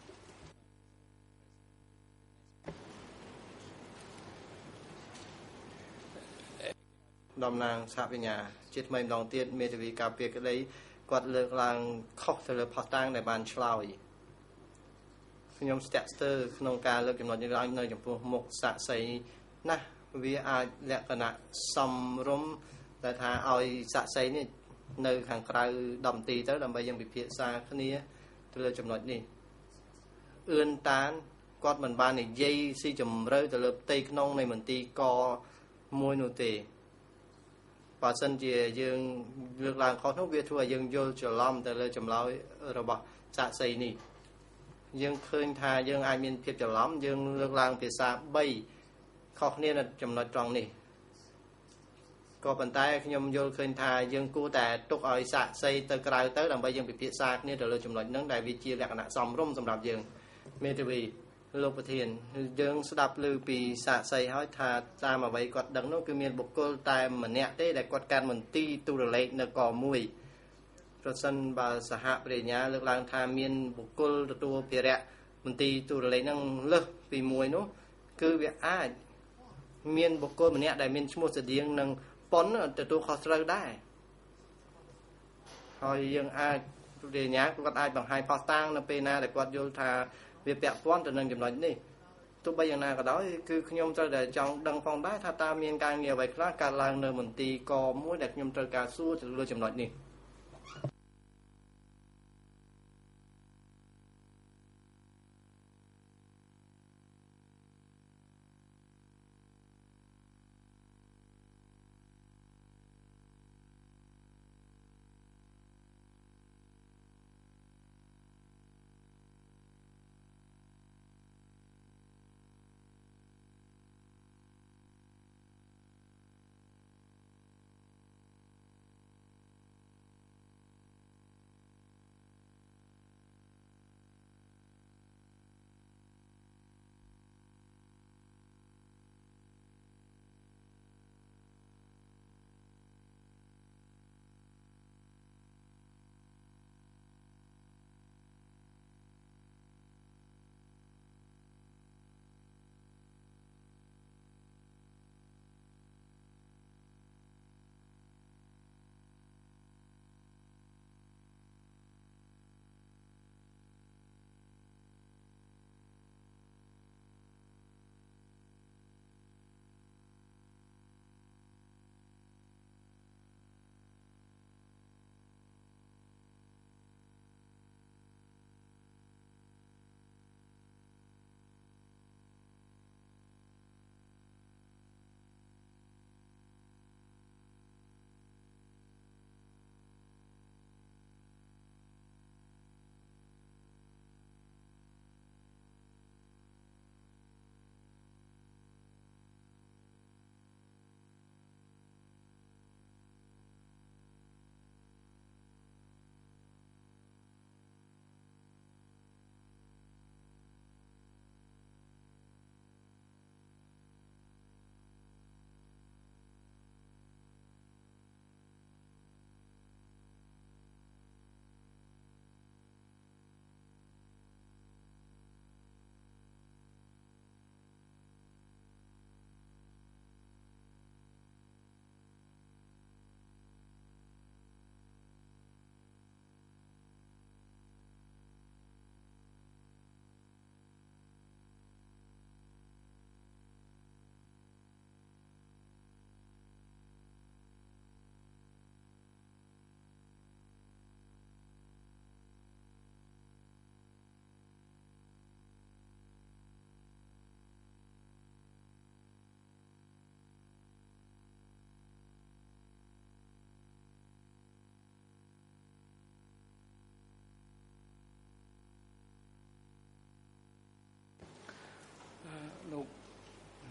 តំណាងសហវិញ្ញាជាថ្មីម្ដងទៀតមេធាវីការពារក្តីគាត់លើកឡើងខុសទៅលើផុសតាំងដែលបានឆ្លើយខ្ញុំស្ទាក់ស្ទើរក្នុងការលើកចំណុចនេះឡើងនៅចំពោះមុខសាក់សីណាវាអាចលក្ខណៈសំរុំតែថាឲ្យសាក់សីនេះនៅខាងក្រៅដប់នាទីទៅដើម្បីយើងពិភាក្សាគ្នាទៅលើចំណុចនេះអឿនតានគាត់មិនបាននិយាយស៊ីជម្រៅទៅលើផ្ទៃក្នុងនៃមន្ទីរកមួយនោះទេបើសិនជាយើងលើកឡើងខុសនោះវាធ្វើឲ្យយើងយល់ច្រឡំទៅលើចម្លើយរបស់សាក្សីនេះយើងឃើញថាយើងអាចមានភាពច្រឡំយើងលើកឡើងភាសាបីខុសគ្នានៅចំណុចត្រង់នេះក៏ប៉ុន្តែខ្ញុំយល់ឃើញថាយើងគួរតែទុកឲ្យសាក្សីទៅក្រៅទៅដើម្បីយើងពិភាក្សាគ្នាទៅលើចំណុចហ្នឹងដែលវាជាលក្ខណៈសមរម្យសម្រាប់យើងមេធាវីលោកប្រធានយើងស្ដាប់ឮពីសាក្សីហើយថាតាមអ្វីគាត់ដឹងនោះគឺមានបុគ្គលតែម្នាក់ទេដែលគាត់កាន់មន្ទីរទូរលេខនៅកមួយប្រសិនបើសហប្រញ្ញាលើកឡើងថាមានបុគ្គលទទួលភារៈមន្ទីរទូរលេខហ្នឹងលើសពីមួយនោះគឺវាអាចមានបុគ្គលម្នាក់ដែលមានឈ្មោះស្តៀងនឹងប៉ុនទទួលខុសត្រូវដែរហើយយើងអាចប្រញ្ញាគាត់អាចបង្ហាញផុសតាងនៅពេលណាដែលគាត់យល់ថាវាពាក់ព័ន្ធទៅនឹងចំណុចនេះទោះបីយ៉ាងណាក៏ដោយគឺខ្ញុំត្រូវតែចង់ដឹងផងដែរថាតើមានការងារអ្វីខ្លះកើតឡើងនៅមន្ទីរកមួយដែលខ្ញុំត្រូវការសួរទៅលើចំណុចនេះ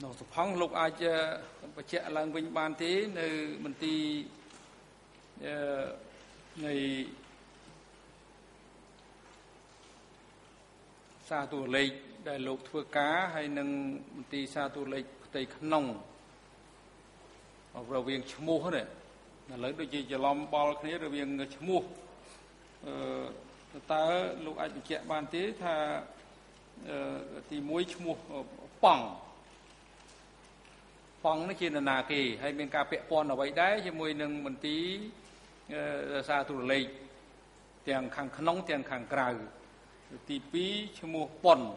nó sụp phong lục ai chơi bạch chẹt làng vinh ban tí nơi mình ti ngày xa tù lịch đại lục thưa cá hay nâng mình ti xa tù lịch tây khăn nông hoặc là viên chmua mua hết đấy là lấy đôi gì cho lom bao cái rồi viên chmua mua ta lục ai bạch chẹt ban tí tha thì muối chmua mua bằng phong nó chỉ là nà kỳ hay bên cà phê pon ở vậy đấy chứ mùi nâng mình tí xa tù lệ tiền khang nóng tiền khang cào tí pí chứ mua pon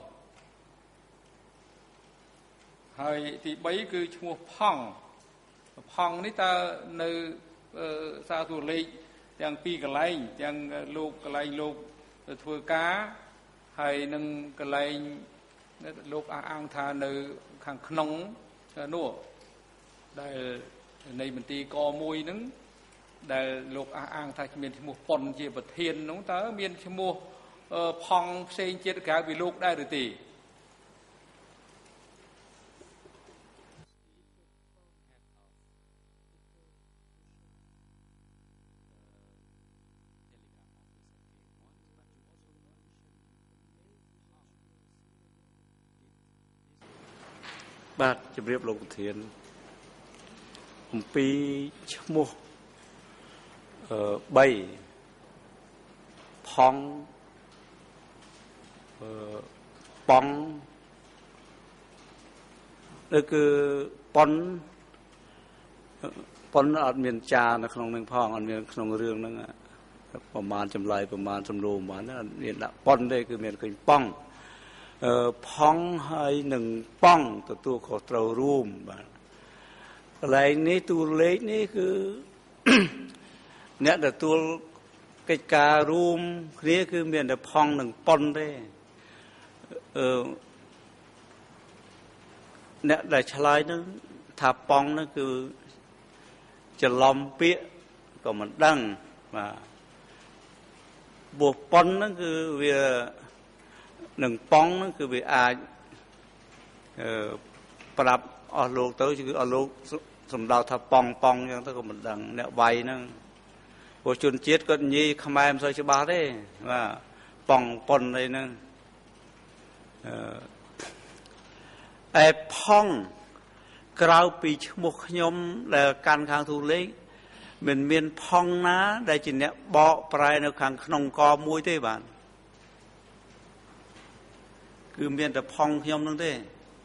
hay tí bấy cứ chứ mua phong phong ní ta nơi xa tù lệ tiền pi cái lấy tiền lục cái lấy lục thưa cá hay nâng cái lấy lục ăn thà nơi khang nóng nua đại này mình ti co môi nứng đại lục an thay miền mua pon chia bậc thiên nóng tới miền mua phong xây chết cả vì lục đại được tỷ bát chụp riệp lục thiên pi mua bay phong pong đó cứ pon pon ở miền trà nó không nên phong ở miền không riêng nữaประมาณจำลายประมาณจำรูมาเนี่ยเรียนละปอนได้คือเมียนคือป้องพ้องให้หนึ่งป้องตัวตัวของเรารูมอะไรนี้ตัวเล็กนี่คือ เนี่ยแต่ตัวกิจการูมนี้คือเมียนแต่พ้องหนึ่งป้อนได้เนี่ยแต่ชลายนั้นถ้าป้องนั่นคือจะล้อมเปี้ยก็มันดังมาบวกป้อนนั่นคือเวียหนึ่งป้องนั่นคือเวียอาปรับอโลกtớiคืออโลกสมดาวถ้าป้องป้องยังถ้าก็มันดังเนี่ยไวนั่นพอจุนเจี๊ยดก็ยี่ขมายมันใส่ฉบาได้ว่าป้องป้อนเลยนั่นไอ้พ้องกล่าวปีชมุขยมแล้วการค้างทุเล็กmình miền phong ná đại chỉ nè bỏ prai nó khang nòng co mũi thế bạn cứ miền tập phong nhom nương thế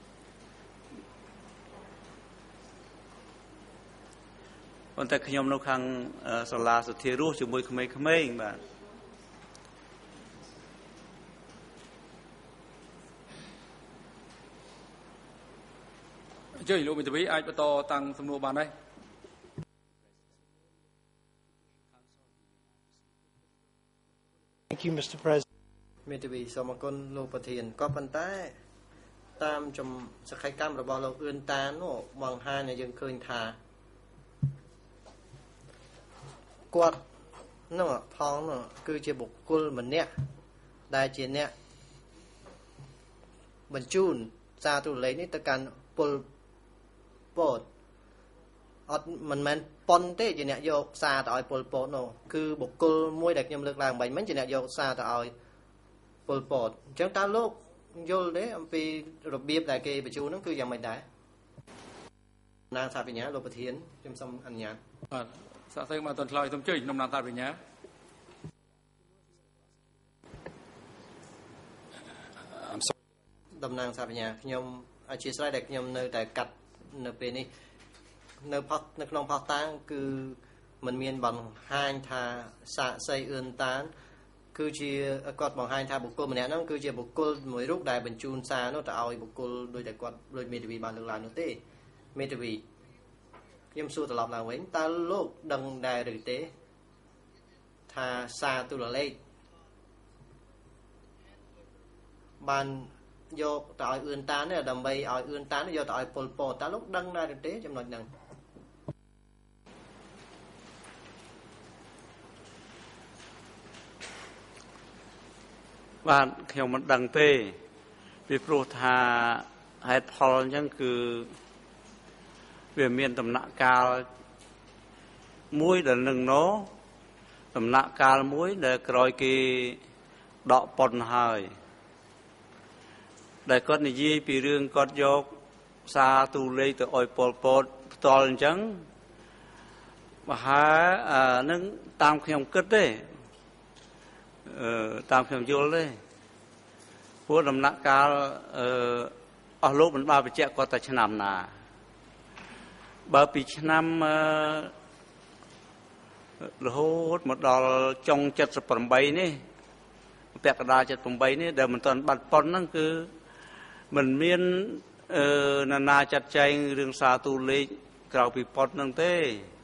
còn tại nhom nó khang sala sụt thiê ruột chịu mũi khmei khmei bạn chơi lúc mìnhจะไปai bắt to tăng sầm nô bàn đây Thank you, Mister President. មេធាវីសូមអរគុណលោកប្រធានក៏ប៉ុន្តែតាមចំសក្ខីកម្មរបស់លោកអឿនតាននោះបង្ហាញឲ្យយើងឃើញថាគាត់នោះផងនោះគឺជាបុគ្គលម្នាក់ដែលជាអ្នកបញ្ជូនសារទូរលេខនេះទៅកាន់ពលពតអត់មិនមែនប៉ុនទេជាអ្នកយកសារទៅឲ្យពលពតនោះគឺបុគ្គលមួយដែលខ្ញុំលើកឡើងបាញ់មិញជាអ្នកយកសារទៅឲ្យពលពតអញ្ចឹងតើលោកយល់ទេអំពីរបៀបដែលគេបញ្ជូនហ្នឹងគឺយ៉ាងម៉េចដែរណាងថាបញ្ញាលោកប្រធានខ្ញុំសូមអនុញ្ញាតបាទសាកសួរមកតន់ឆ្លើយសូមជួយនំណាងថាបញ្ញាតំណាងថាបញ្ញាខ្ញុំអធិស្ឋានដែលខ្ញុំនៅតែកាត់នៅពេលនេះនៅផុសនៅក្នុងផុសតាំងគឺมันមានបង្ហាញថាសាកសីអឿនតានគឺជាគាត់បង្ហាញថាបុគ្គលម្នាក់ហ្នឹងគឺជាបុគ្គលមួយរូបដែលបញ្ជូនសារនោះទៅឲ្យបុគ្គលដោយតែគាត់ដោយមេធាវីបានលើកឡើងនោះទេមេធាវីខ្ញុំសួរត្រឡប់ឡើងវិញតើលោកដឹងដែរឬទេថាសារទូរលេខបានយកទៅឲ្យអឿនតាននេះដើម្បីឲ្យអឿនតានយកទៅឲ្យពលពតតើលោកដឹងដែរឬទេចំណុចហ្នឹងបាទខ្ញុំមិនដឹងទេពីព្រោះថាเหตุผลยังคือเวียนเมียนตำหนักกาลมุ้ยเดินหนึ่งโน้ตำหนักกาลมุ้ยเดินกรอยกีดอกปนหายได้ก็ในยี่ปีเรื่องก็ยกซาตูเลยตัวอ้อยปอลปอดตอนจังมาหาอ่านึงตามขยมกึศได้เอ่อตามขยมโยลเลยพวกตำหนักกาลเอ่อเอาลูกมันมาไปแจกก็แต่ชนำนาบาปีชนำโลดหมดดอลจงจัดสปรมใบนี่แปะกระดาษจัดสปรมใบนี่เดี๋ยวมันตอนบัดปนนั่นคือมันเมียนเอ่อนานาจัดใจเรื่องซาตูเล็กกล่าวปีปนนั่นเต้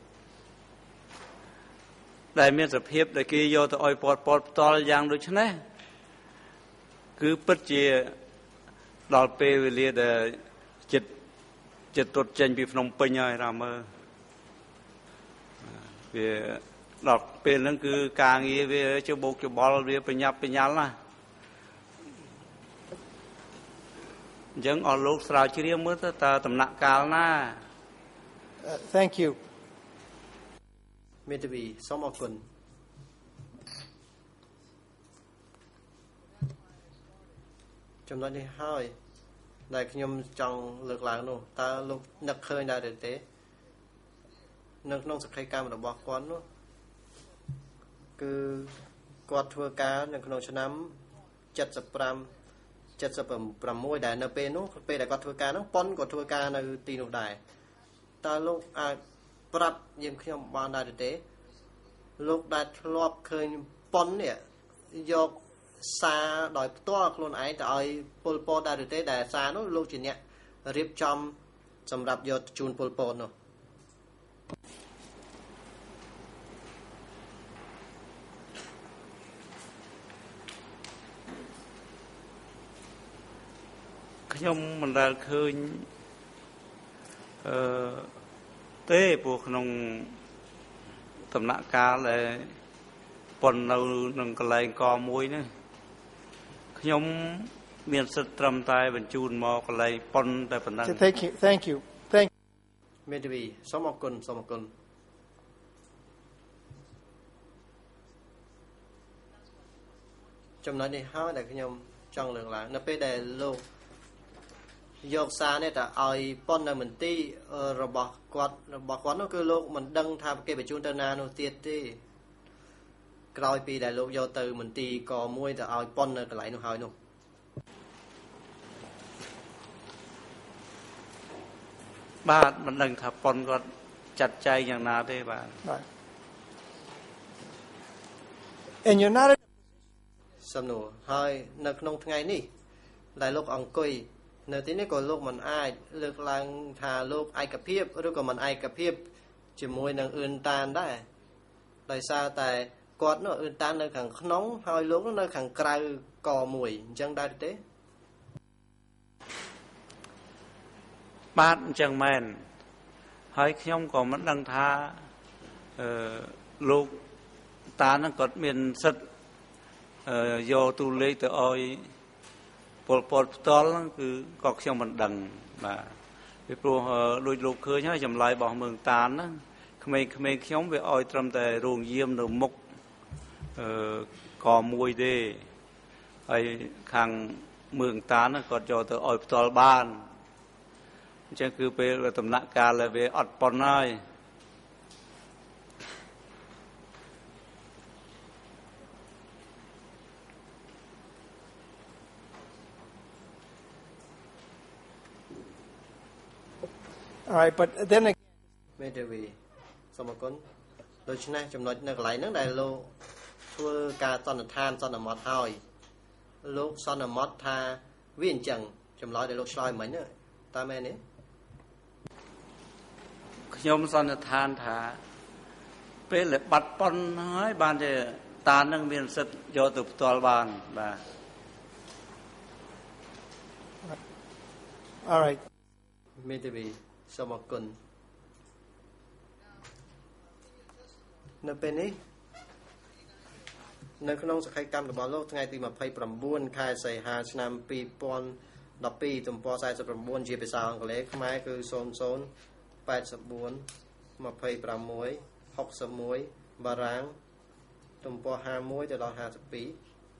ได้เมียนสเพียบได้กี่โยตัวอ้อยปอดปอดตอลอย่างโดยชนะคือปัจเจดอลเปเวลีเดจิตจิตตรวจเจนปีพนมเปญยรามเมอเวดอกเป็นนั่นคือการเงี้ยเวจะบุกจะบอลเวไปยับไปยันล่ะยังเอาลูกสาวเชียร์มือตาตำหนักกาลน่ะ Thank you เมตวีสมอกุลจำนวนที่ห้าได้ขยมจังเลือกหลังนู่นตาลูกนักเคยได้เด็ดเตะนักน้องสักใครการมันบอกก่อนนู่นคือกอดทัวการนักน้องชนะจัดสปรามจัดสปรามปรามมวยได้เนเปนู่นเปได้กอดทัวการน้องปอนกอดทัวการในตีนู่นได้ตาลูกอาปรับยิ่งขยมบานได้เด็ดเตะลูกได้ทลอบเคยปอนเนี่ยยกซาดอยตัวโคลนไอแต่ไอโปลโปได้หรือเตได้ซาโน้ลูกจีเนี่ยเรียบจอมสำหรับยศจูนโปลโปเนาะขยมมันได้เคยเอ่อเต้พวกนงตำหนักกาเลยปนเราหนึ่งกลายกอมวยเนี่ยขยมเมียนสตรมตายบรรจูนมอกลายปนแต่ปนัง Thank you Thank you Thank เมตวีสมอกุลสมอกุลจำนวนที่ห้าแต่ขยมจังเลือกหลังนับไปได้ลูกยกซาเนี่ยแต่ไอปอนในเหมือนตีระบบกวาดระบบกวาดนั่นคือลูกมันดังทำเก็บไปจูนตนาโนเตียตีกลายปีได้ลูกโยตือเหมือนตีกอมวยแต่เอาปอนในกระไหลนู่นหายนู่นบ้านมันดังทับปอนก็จัดใจอย่างนาได้บ้าน Right. And you're not สำนูให้นักนงทั้งไงนี่ได้ลูกอังกุยในที่นี้ก็ลูกมันอายเลือกลังทาลูกไอกับเพียบหรือก็มันไอกับเพียบจะมวยนางอื่นตานได้โดยซาแต่กอดเนาะอื่นตานในขังน้องให้ลูกในขังไกลก่อมวยจังได้เต้บ้านจังแมนให้ขยมก็มันดังทาเอ่อลูกตานั่งกดเมียนสัตเอ่อโยตูเล็กตัวอ้อยปลปลตอลนั่นคือกอกเชียงมันดังมาไปปลูกลุยลูกเคยใช่จำลายบอกเมืองตาลนะขมายขมายขยมไปอ้อยตรมแต่โรงเยี่ยมหรือมุกเอ่อกอมวยเด้ไอ้ขังเมืองตาลนั่นก็โยตัวอ้อยตอลบ้านจังคือไปตำหนักการเลยไปอัดปอนน้อย All right, but then again เมตวีสมกุลโดยเฉพาะจำนวนในกระไหลนั่งได้ลูกทัวการตอนทานตอนมอดหอยลูกตอนมอดทาวิ่งจังจำลอยได้ลูกชอยเหมือนเนี่ยตาแม่นี้ขยมสันทานถาเป็นเลยบัดปนน้อยบานจะตานั่งเมียนสัตโยตุตัวบานบ่า All right เมตวีสมกุลนั่นเป็นนี้ในขนมสกายกรรมกับบอลโลกไงตีมาไพ่ปรำบุญคายใส่หาชนามปีปอน đọc pi tụm po sai sập bốn chia về sao cái lẽ máy cứ xôn xôn bảy sập bốn mà phây pram muối học sập muối bà ráng tụm po hai muối từ đó hai sập pí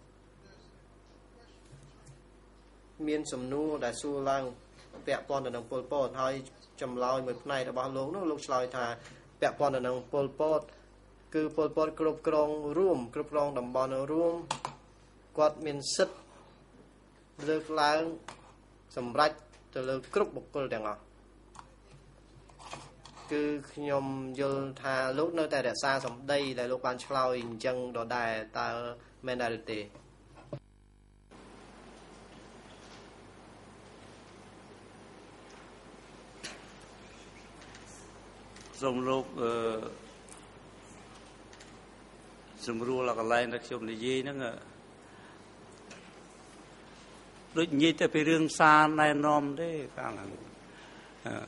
miên sầm nu đại su lang bẹ pon từ đồng pol pot thôi chầm lòi một này là bao lố nó lúc lòi thà bẹ pon từ đồng pol pot cứ pol pot cướp krong room cướp krong đầm bòn room quạt miên sứt lược lang sầm rách từ lược cướp một cơn đèn ngọ cứ nhom vô thà lúc nơi tại đại xa sầm đây là lúc ban lòi chân đồ đài ta men đại tề trong lúc sum ru là cái này nó chụp cái gì nữa ngờ đối như thế phải riêng xa này nom đấy càng là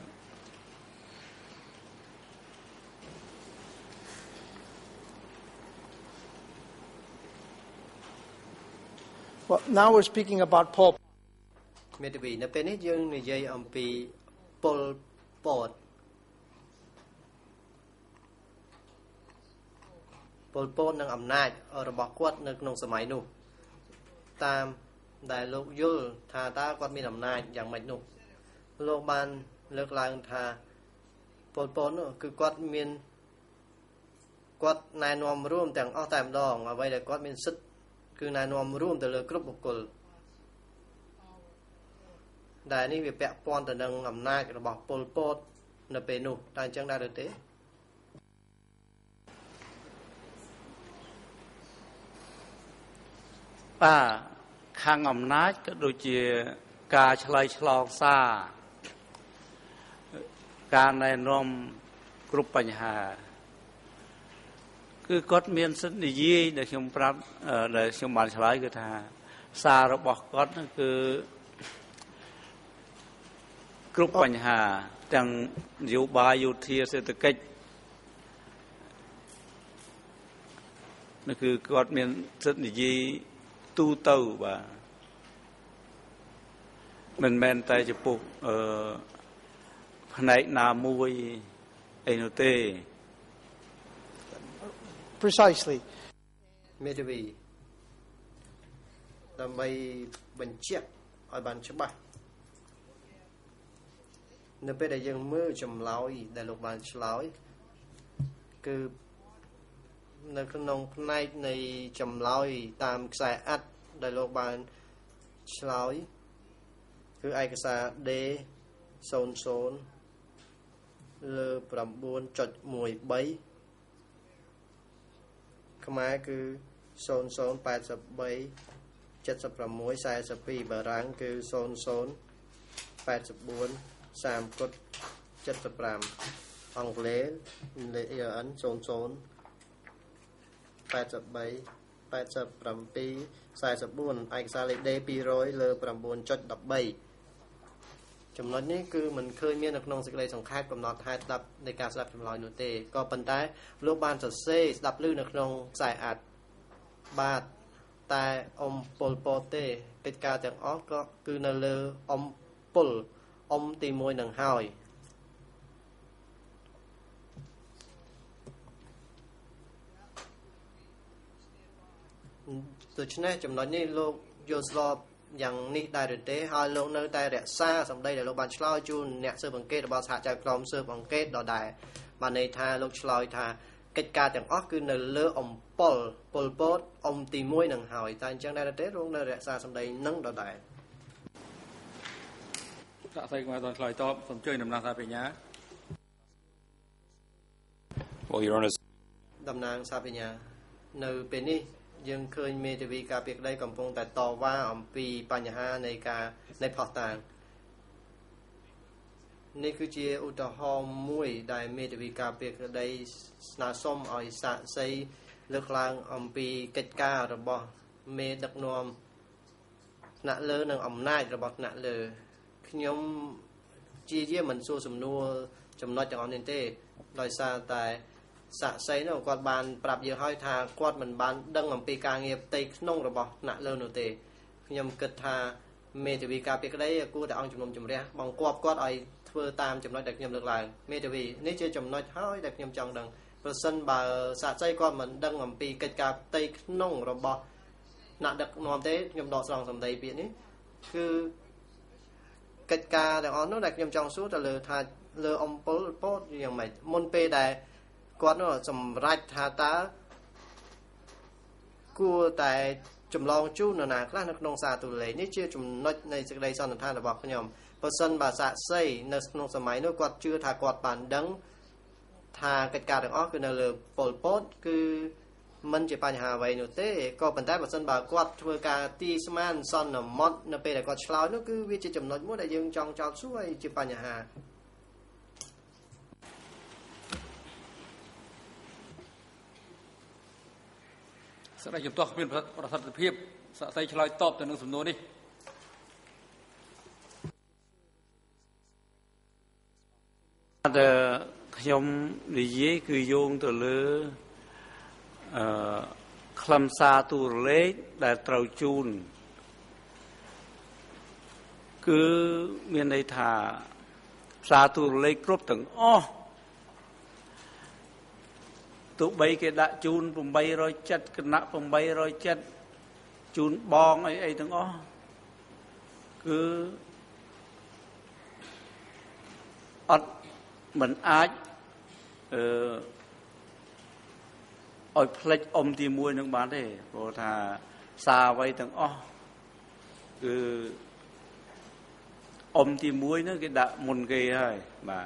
Well, now we're speaking about Pol. Maybe nó bên ấy dương này dây ông pi Pol Pot Pol Pot នឹងអំណាចរបស់គាត់នៅក្នុងសម័យនោះតាមដែលលោកយល់ថាតើគាត់មានអំណាចយ៉ាងម៉េចនោះលោកបានលើកឡើងថា Pol Pot នោះគឺគាត់មានគាត់ណែនាំរួមទាំងអស់តែម្ដងអ្វីដែលគាត់មានសិទ្ធិគឺណែនាំរួមទៅលើគ្រប់បុគ្គលដែលនេះវាពាក់ព័ន្ធទៅនឹងអំណាចរបស់ Pol Pot នៅពេលនោះតើអញ្ចឹងដែរឬទេป้าខាងអំណាចក៏ដូចជាការឆ្លើយឆ្លងសារការណែនាំគ្រប់បញ្ហាគឺគាត់មានសិទ្ធិនិយាយដែលខ្ញុំប្រាប់ដែលខ្ញុំបានឆ្លើយគឺថាសាររបស់គាត់គឺគ្រប់បញ្ហាទាំងនយោបាយយោធាសេដ្ឋកិច្ចនោះគឺគាត់មានសិទ្ធិនិយាយទូទៅបាទមិនមែនតែចំពោះអឺផ្នែកណាមួយអីនោះទេ Precisely. មេធាវីដើម្បីបញ្ជាក់ឲ្យបានច្បាស់នៅពេលដែលយើងមើលចម្លើយដែលលោកបានឆ្លើយគឺនៅក្នុងផ្នែកនៃចម្លើយតាមខ្សែអត្ថដែលលោកបានឆ្លើយគឺឯកសារ D ศูนย์ ศูนย์ លើ nine.13 ខ្មែរគឺ ศูนย์ ศูนย์ แปดสิบสาม เจ็ดสิบหก สี่สิบสอง បារាំងគឺ ศูนย์ ศูนย์ แปดสิบสี่ สาม เจ็ดสิบห้า អង់គ្លេស ศูนย์ ศูนย์ แปดสิบสาม แปดสิบเจ็ด สี่สิบสี่ ឯកសារលេខ D two hundred លើ nine.13 ចំណុចនេះគឺមិនឃើញមាននៅក្នុងសេចក្តីសង្ខេបកំណត់ហេតុស្ដាប់នៃការស្ដាប់ចម្លើយនោះទេក៏ប៉ុន្តែលោកបានសរសេរស្ដាប់ឮនៅក្នុងខ្សែអត្ថបាទតែអ៊ំពលពតទេកិច្ចការទាំងអស់ក៏គឺនៅលើអ៊ំពលអ៊ំទីoneនឹងហើយដូច្នេះចំណុចនេះលោកយល់ស្របយ៉ាងនេះដែរឬទេហើយលោកនៅតែរក្សាសម្ដីដែលលោកបានឆ្លើយជូនអ្នកស៊ើបអង្កេតរបស់សហជីវក្រុមស៊ើបអង្កេតដដែលបានន័យថាលោកឆ្លើយថាកិច្ចការទាំងអស់គឺនៅលើអំពលពលពតអ៊ំទីoneនឹងហើយតែអញ្ចឹងដែរទេលោកនៅរក្សាសម្ដីនឹងដដែលសាក់ស្អីមកដល់ឆ្លើយតបសូមជួយដំណើរសារបញ្ញា Well, Your Honor. តំណាងសារបញ្ញានៅពេលនេះយើងឃើញមេធាវីការពីក្តីកំពុងតែតវ៉ាអំពីបញ្ហានៃការនៃផុសតាងនេះគឺជាឧទាហរណ៍មួយដែលមេធាវីការពីក្តីស្នើសុំឲ្យសាកសីលើកឡើងអំពីកិច្ចការរបស់មេដឹកនាំថ្នាក់លើនិងអំណាចរបស់ថ្នាក់លើខ្ញុំជាយាមមិនសួរសំណួរចំណុចទាំងអស់នេះទេដោយសារតែសាកសីនោះគាត់បានប្រាប់យើងហើយថាគាត់មិនបានដឹងអំពីការងារផ្ទៃក្នុងរបស់ថ្នាក់លើនោះទេខ្ញុំគិតថាមេធាវីការពារក្តីគួរតែអង្គជំនុំជម្រះបង្គាប់គាត់ឲ្យធ្វើតាមចំណុចដែលខ្ញុំលើកឡើងមេធាវីនេះជាចំណុចហើយដែលខ្ញុំចង់ដឹងប្រសិនបើសាកសីគាត់មិនដឹងអំពីកិច្ចការផ្ទៃក្នុងរបស់អ្នកដឹកនាំទេខ្ញុំដកស្រង់សម្ដីពាក្យនេះគឺកិច្ចការទាំងអស់នោះដែលខ្ញុំចង់សួរទៅលើថាលើអំពើពោតយ៉ាងម៉េចមុនពេលដែលគាត់នោះសម្រេចថាតើគួរតែចម្លងជូននរណាខ្លះនៅក្នុងសារទូលេខនេះជាចំណុចនៃសេចក្តីសន្និដ្ឋានរបស់ខ្ញុំបើសិនបើសាកសីនៅក្នុងសម័យនោះគាត់ជឿថាគាត់បានដឹងថាកិច្ចការទាំងអស់គឺនៅលើប៉ុលពតគឺមិនជាបញ្ហាអ្វីនោះទេក៏ប៉ុន្តែបើសិនបើគាត់ធ្វើការទីស្មានសន្មត់នៅពេលដែលគាត់ឆ្លើយនោះគឺវាជាចំណុចមួយដែលយើងចង់ចោទសួរហើយជាបញ្ហាស្ដីជំទាស់គ្មានប្រសិទ្ធភាពសាកសីឆ្លើយតបទៅនឹងសំណួរនេះតែខ្ញុំនិយាយគឺយោងទៅលើអឺខ្លឹមសារទូរលេខដែលត្រូវជូនគឺមានន័យថាសារទូរលេខគ្រប់ទាំងអស់ទោះបីគេដាក់ជូនeight hundred sevenគណៈeight hundred sevenជូនបងអីអីទាំងអស់គឺអត់មិនអាចអឺឲ្យផ្លេចអ៊ំទីoneនឹងបានទេព្រោះថាសារអ្វីទាំងអស់គឺអ៊ំទីoneនោះគេដាក់មុនគេហើយបាទ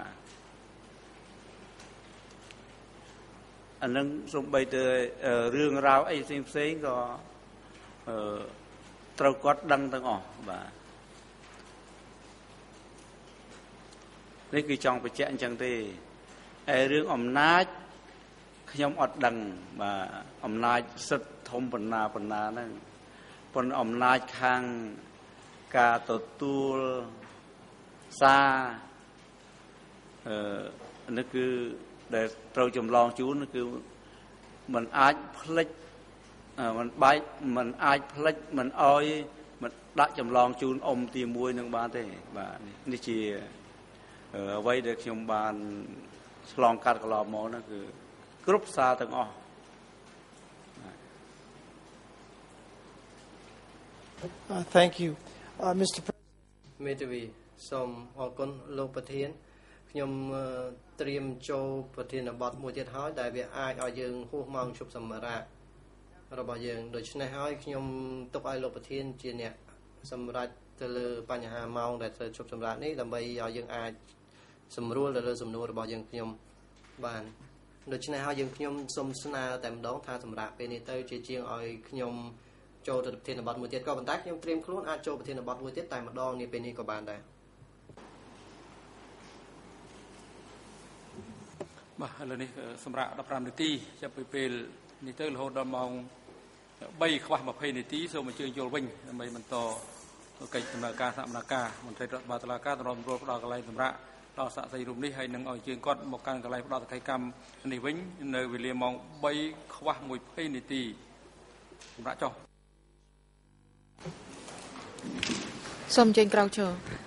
អានឹងសូម្បីតែរឿងរ៉ាវអីផ្សេងផ្សេងក៏អឺត្រូវគាត់ដឹងទាំងអស់បាទនេះគឺចង់បញ្ជាក់អញ្ចឹងទេហើយរឿងអំណាចខ្ញុំអត់ដឹងបាទអំណាចសិទ្ធិធំបណ្ណាបណ្ណាហ្នឹងប៉ុន្តែអំណាចខាងការទទួលសារអឺនេះគឺដែលត្រូវចម្លងជូនគឺมันអាចផ្លិចมันបែកมันអាចផ្លិចมันអោយมันដាក់ចម្លងជូនអ៊ំទីoneនឹងបានទេបាទនេះជាអ្វីដែលខ្ញុំបានឆ្លងកាត់កន្លងមកនោះគឺគ្រប់សារទាំងអស់ Thank you uh, Mister President មេធាវីសូមអរគុណលោកប្រធានខ្ញុំត្រៀមចូលប្រធានបទមួយទៀតហើយដែលវាអាចឲ្យយើងហួសម៉ោងជប់សម្រាប់របស់យើងដូច្នេះហើយខ្ញុំទុកឲ្យលោកប្រធានជាអ្នកសម្រាប់ទៅលើបញ្ហាម៉ោងដែលត្រូវជប់សម្រាប់នេះដើម្បីឲ្យយើងអាចសម្រួលទៅលើសំណួររបស់យើងខ្ញុំបានដូច្នេះហើយយើងខ្ញុំសូមស្នើតែម្ដងថាសម្រាប់ពេលនេះទៅជាជាងឲ្យខ្ញុំចូលទៅប្រធានបទមួយទៀតក៏ប៉ុន្តែខ្ញុំត្រៀមខ្លួនអាចចូលប្រធានបទមួយទៀតតែម្ដងនាពេលនេះក៏បានដែរបាទឥឡូវនេះសម្រាប់fifteenនាទីចាប់ពីពេលនេះទៅរហូតដល់ម៉ោងthreeខ្វះtwentyនាទីសូមអញ្ជើញចូលវិញដើម្បីបន្តកិច្ចដំណើរការសមនការមន្ត្រីរដ្ឋបាលតុលាការទៅរំលងផ្ដល់កន្លែងសម្រាប់ដល់សាកសីរូបនេះហើយនឹងឲ្យជើងគាត់មកកាន់កន្លែងផ្ដល់សកម្មនេះវិញនៅវេលាម៉ោងthreeខ្វះtwentyនាទីសម្រាប់ចុះសូមអញ្ជើញក្រោកឈរ